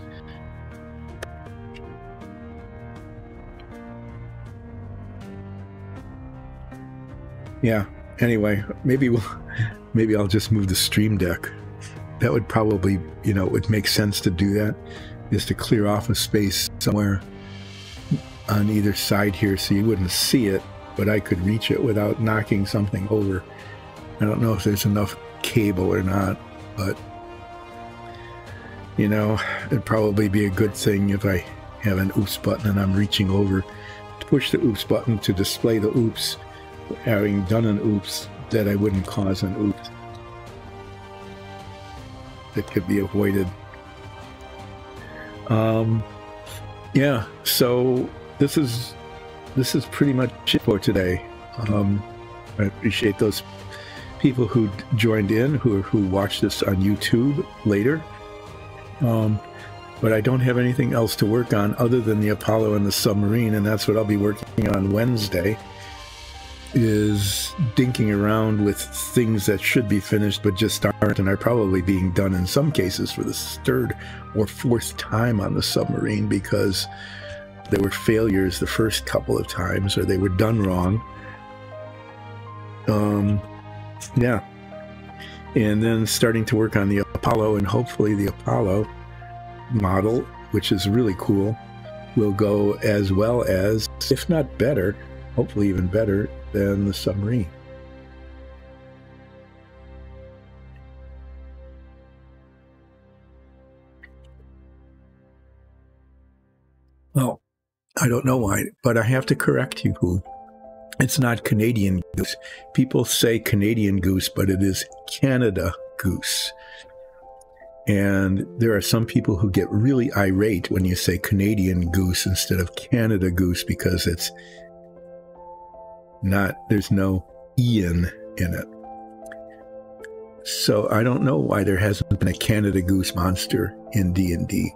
S1: Yeah. Anyway, maybe we'll, maybe I'll just move the stream deck. That would probably, you know, it would make sense to do that, is to clear off a space somewhere on either side here so you wouldn't see it, but I could reach it without knocking something over. I don't know if there's enough cable or not, but, you know, it'd probably be a good thing if I have an oops button and I'm reaching over to push the oops button to display the oops. Having done an oops, that I wouldn't cause an oops. That could be avoided. Um, yeah, so this is this is pretty much it for today. Um, I appreciate those people who joined in, who who watched this on YouTube later. Um, but I don't have anything else to work on other than the Apollo and the submarine, and that's what I'll be working on Wednesday. Is dinking around with things that should be finished but just aren't, and are probably being done in some cases for the third or fourth time on the submarine because there were failures the first couple of times or they were done wrong. Um, yeah. And then starting to work on the Apollo, and hopefully the Apollo model, which is really cool, will go as well as, if not better, hopefully even better, than the submarine. I don't know why, but I have to correct you, Who. It's not Canadian goose. People say Canadian goose, but it is Canada goose. And there are some people who get really irate when you say Canadian goose instead of Canada goose because it's not, there's no Ian in it. So I don't know why there hasn't been a Canada goose monster in D and D.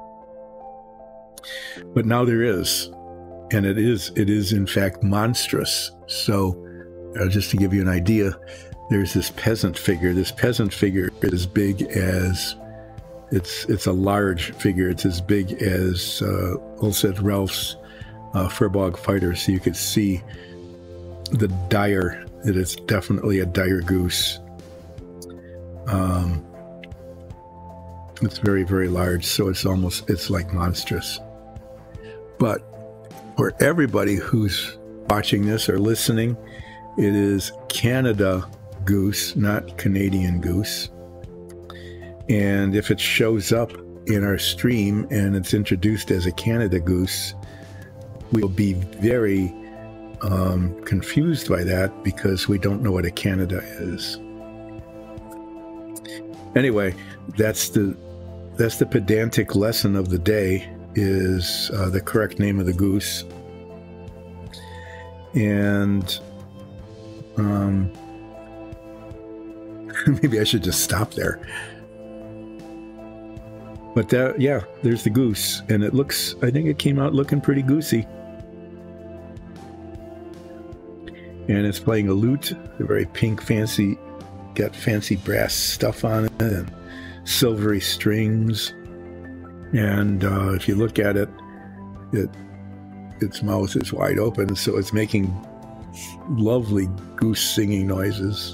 S1: But now there is. And it is, it is in fact monstrous. So uh, just to give you an idea, there's this peasant figure. This peasant figure is as big as, it's it's a large figure. It's as big as uh, Ulcet Ralph's uh, Furbog fighter. So you could see the dire, that it's definitely a dire goose. Um, it's very, very large. So it's almost, it's like monstrous. But for everybody who's watching this or listening, it is Canada goose, not Canadian goose. And if it shows up in our stream and it's introduced as a Canada goose, we'll be very um, confused by that because we don't know what a Canada is. Anyway, that's the that's the pedantic lesson of the day, is uh, the correct name of the goose. And um, maybe I should just stop there. But that, yeah, there's the goose, and it looks, I think it came out looking pretty goosey. And it's playing a lute, a very pink, fancy, got fancy brass stuff on it, and silvery strings. And uh, if you look at it, it, its mouth is wide open, so it's making lovely goose singing noises.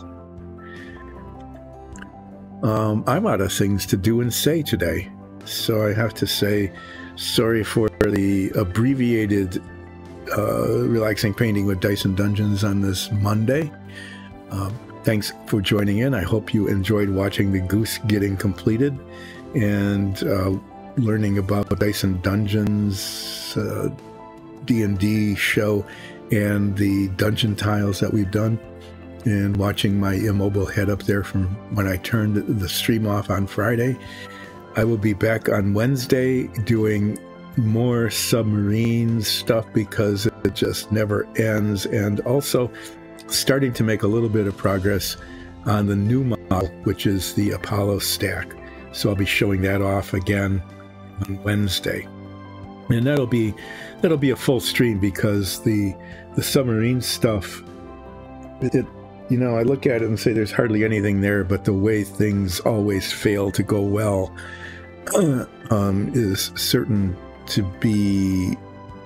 S1: Um, I'm out of things to do and say today. So I have to say sorry for the abbreviated uh, relaxing painting with Dice and Dungeons on this Monday. Uh, thanks for joining in. I hope you enjoyed watching the goose getting completed and uh, learning about Dice and Dungeons uh, D and D show and the dungeon tiles that we've done, and watching my immobile head up there from when I turned the stream off on Friday. I will be back on Wednesday doing more submarine stuff because it just never ends, and also starting to make a little bit of progress on the new model, which is the Apollo stack. So I'll be showing that off again on Wednesday. And that'll be that'll be a full stream because the the submarine stuff, it you know, I look at it and say there's hardly anything there, but the way things always fail to go well uh, um, is certain to be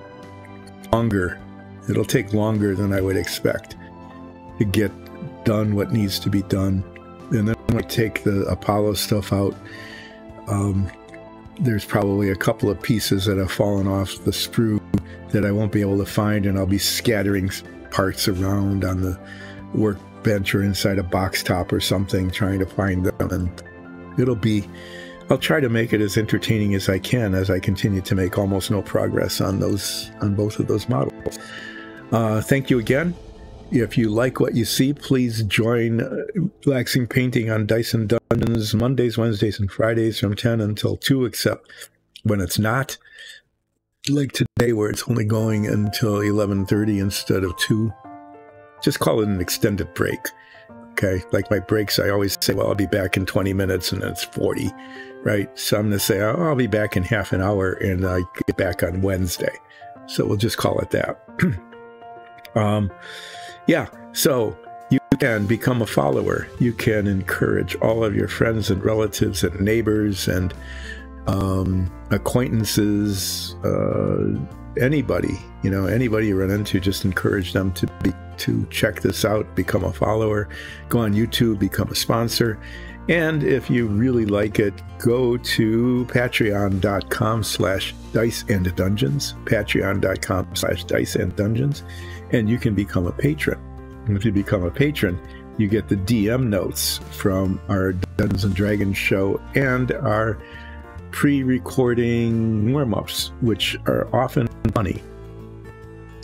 S1: longer. It'll take longer than I would expect to get done what needs to be done. And then when I take the Apollo stuff out, um, there's probably a couple of pieces that have fallen off the sprue that I won't be able to find, and I'll be scattering parts around on the workbench or inside a box top or something, trying to find them. And it'll be, I'll try to make it as entertaining as I can as I continue to make almost no progress on those, on both of those models. Uh, thank you again. If you like what you see, please join uh, Relaxing Painting on Dice and Dungeons Mondays, Wednesdays, and Fridays from ten until two, except when it's not. Like today, where it's only going until eleven thirty instead of two. Just call it an extended break. Okay? Like my breaks, I always say, well, I'll be back in twenty minutes, and then it's forty, right? So I'm going to say, oh, I'll be back in half an hour, and I get back on Wednesday. So we'll just call it that. um... Yeah, so you can become a follower. You can encourage all of your friends and relatives and neighbors and um, acquaintances, uh, anybody, you know, anybody you run into, just encourage them to be, to check this out, become a follower, go on YouTube, become a sponsor. And if you really like it, go to patreon.com slash dice and dungeons, patreon.com slash dice and dungeons, and you can become a patron. And if you become a patron, you get the D M notes from our Dungeons and Dragons show and our pre-recording warm-ups, which are often funny.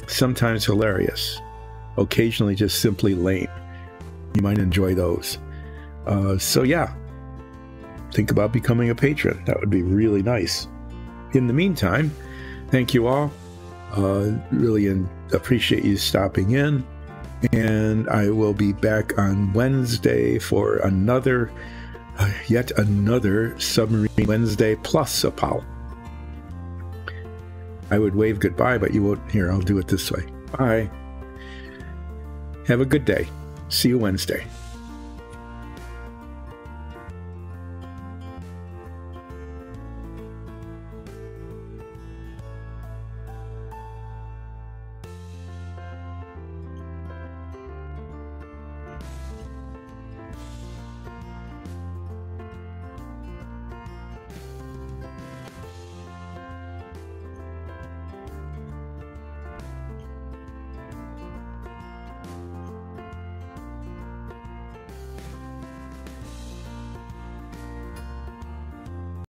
S1: sometimes hilarious, occasionally just simply lame. You might enjoy those. Uh, so yeah, think about becoming a patron. That would be really nice. In the meantime, thank you all. Uh, really in, appreciate you stopping in. And I will be back on Wednesday for another, uh, yet another Submarine Wednesday plus Apollo. I would wave goodbye, but you won't. Here, I'll do it this way. Bye. Have a good day. See you Wednesday.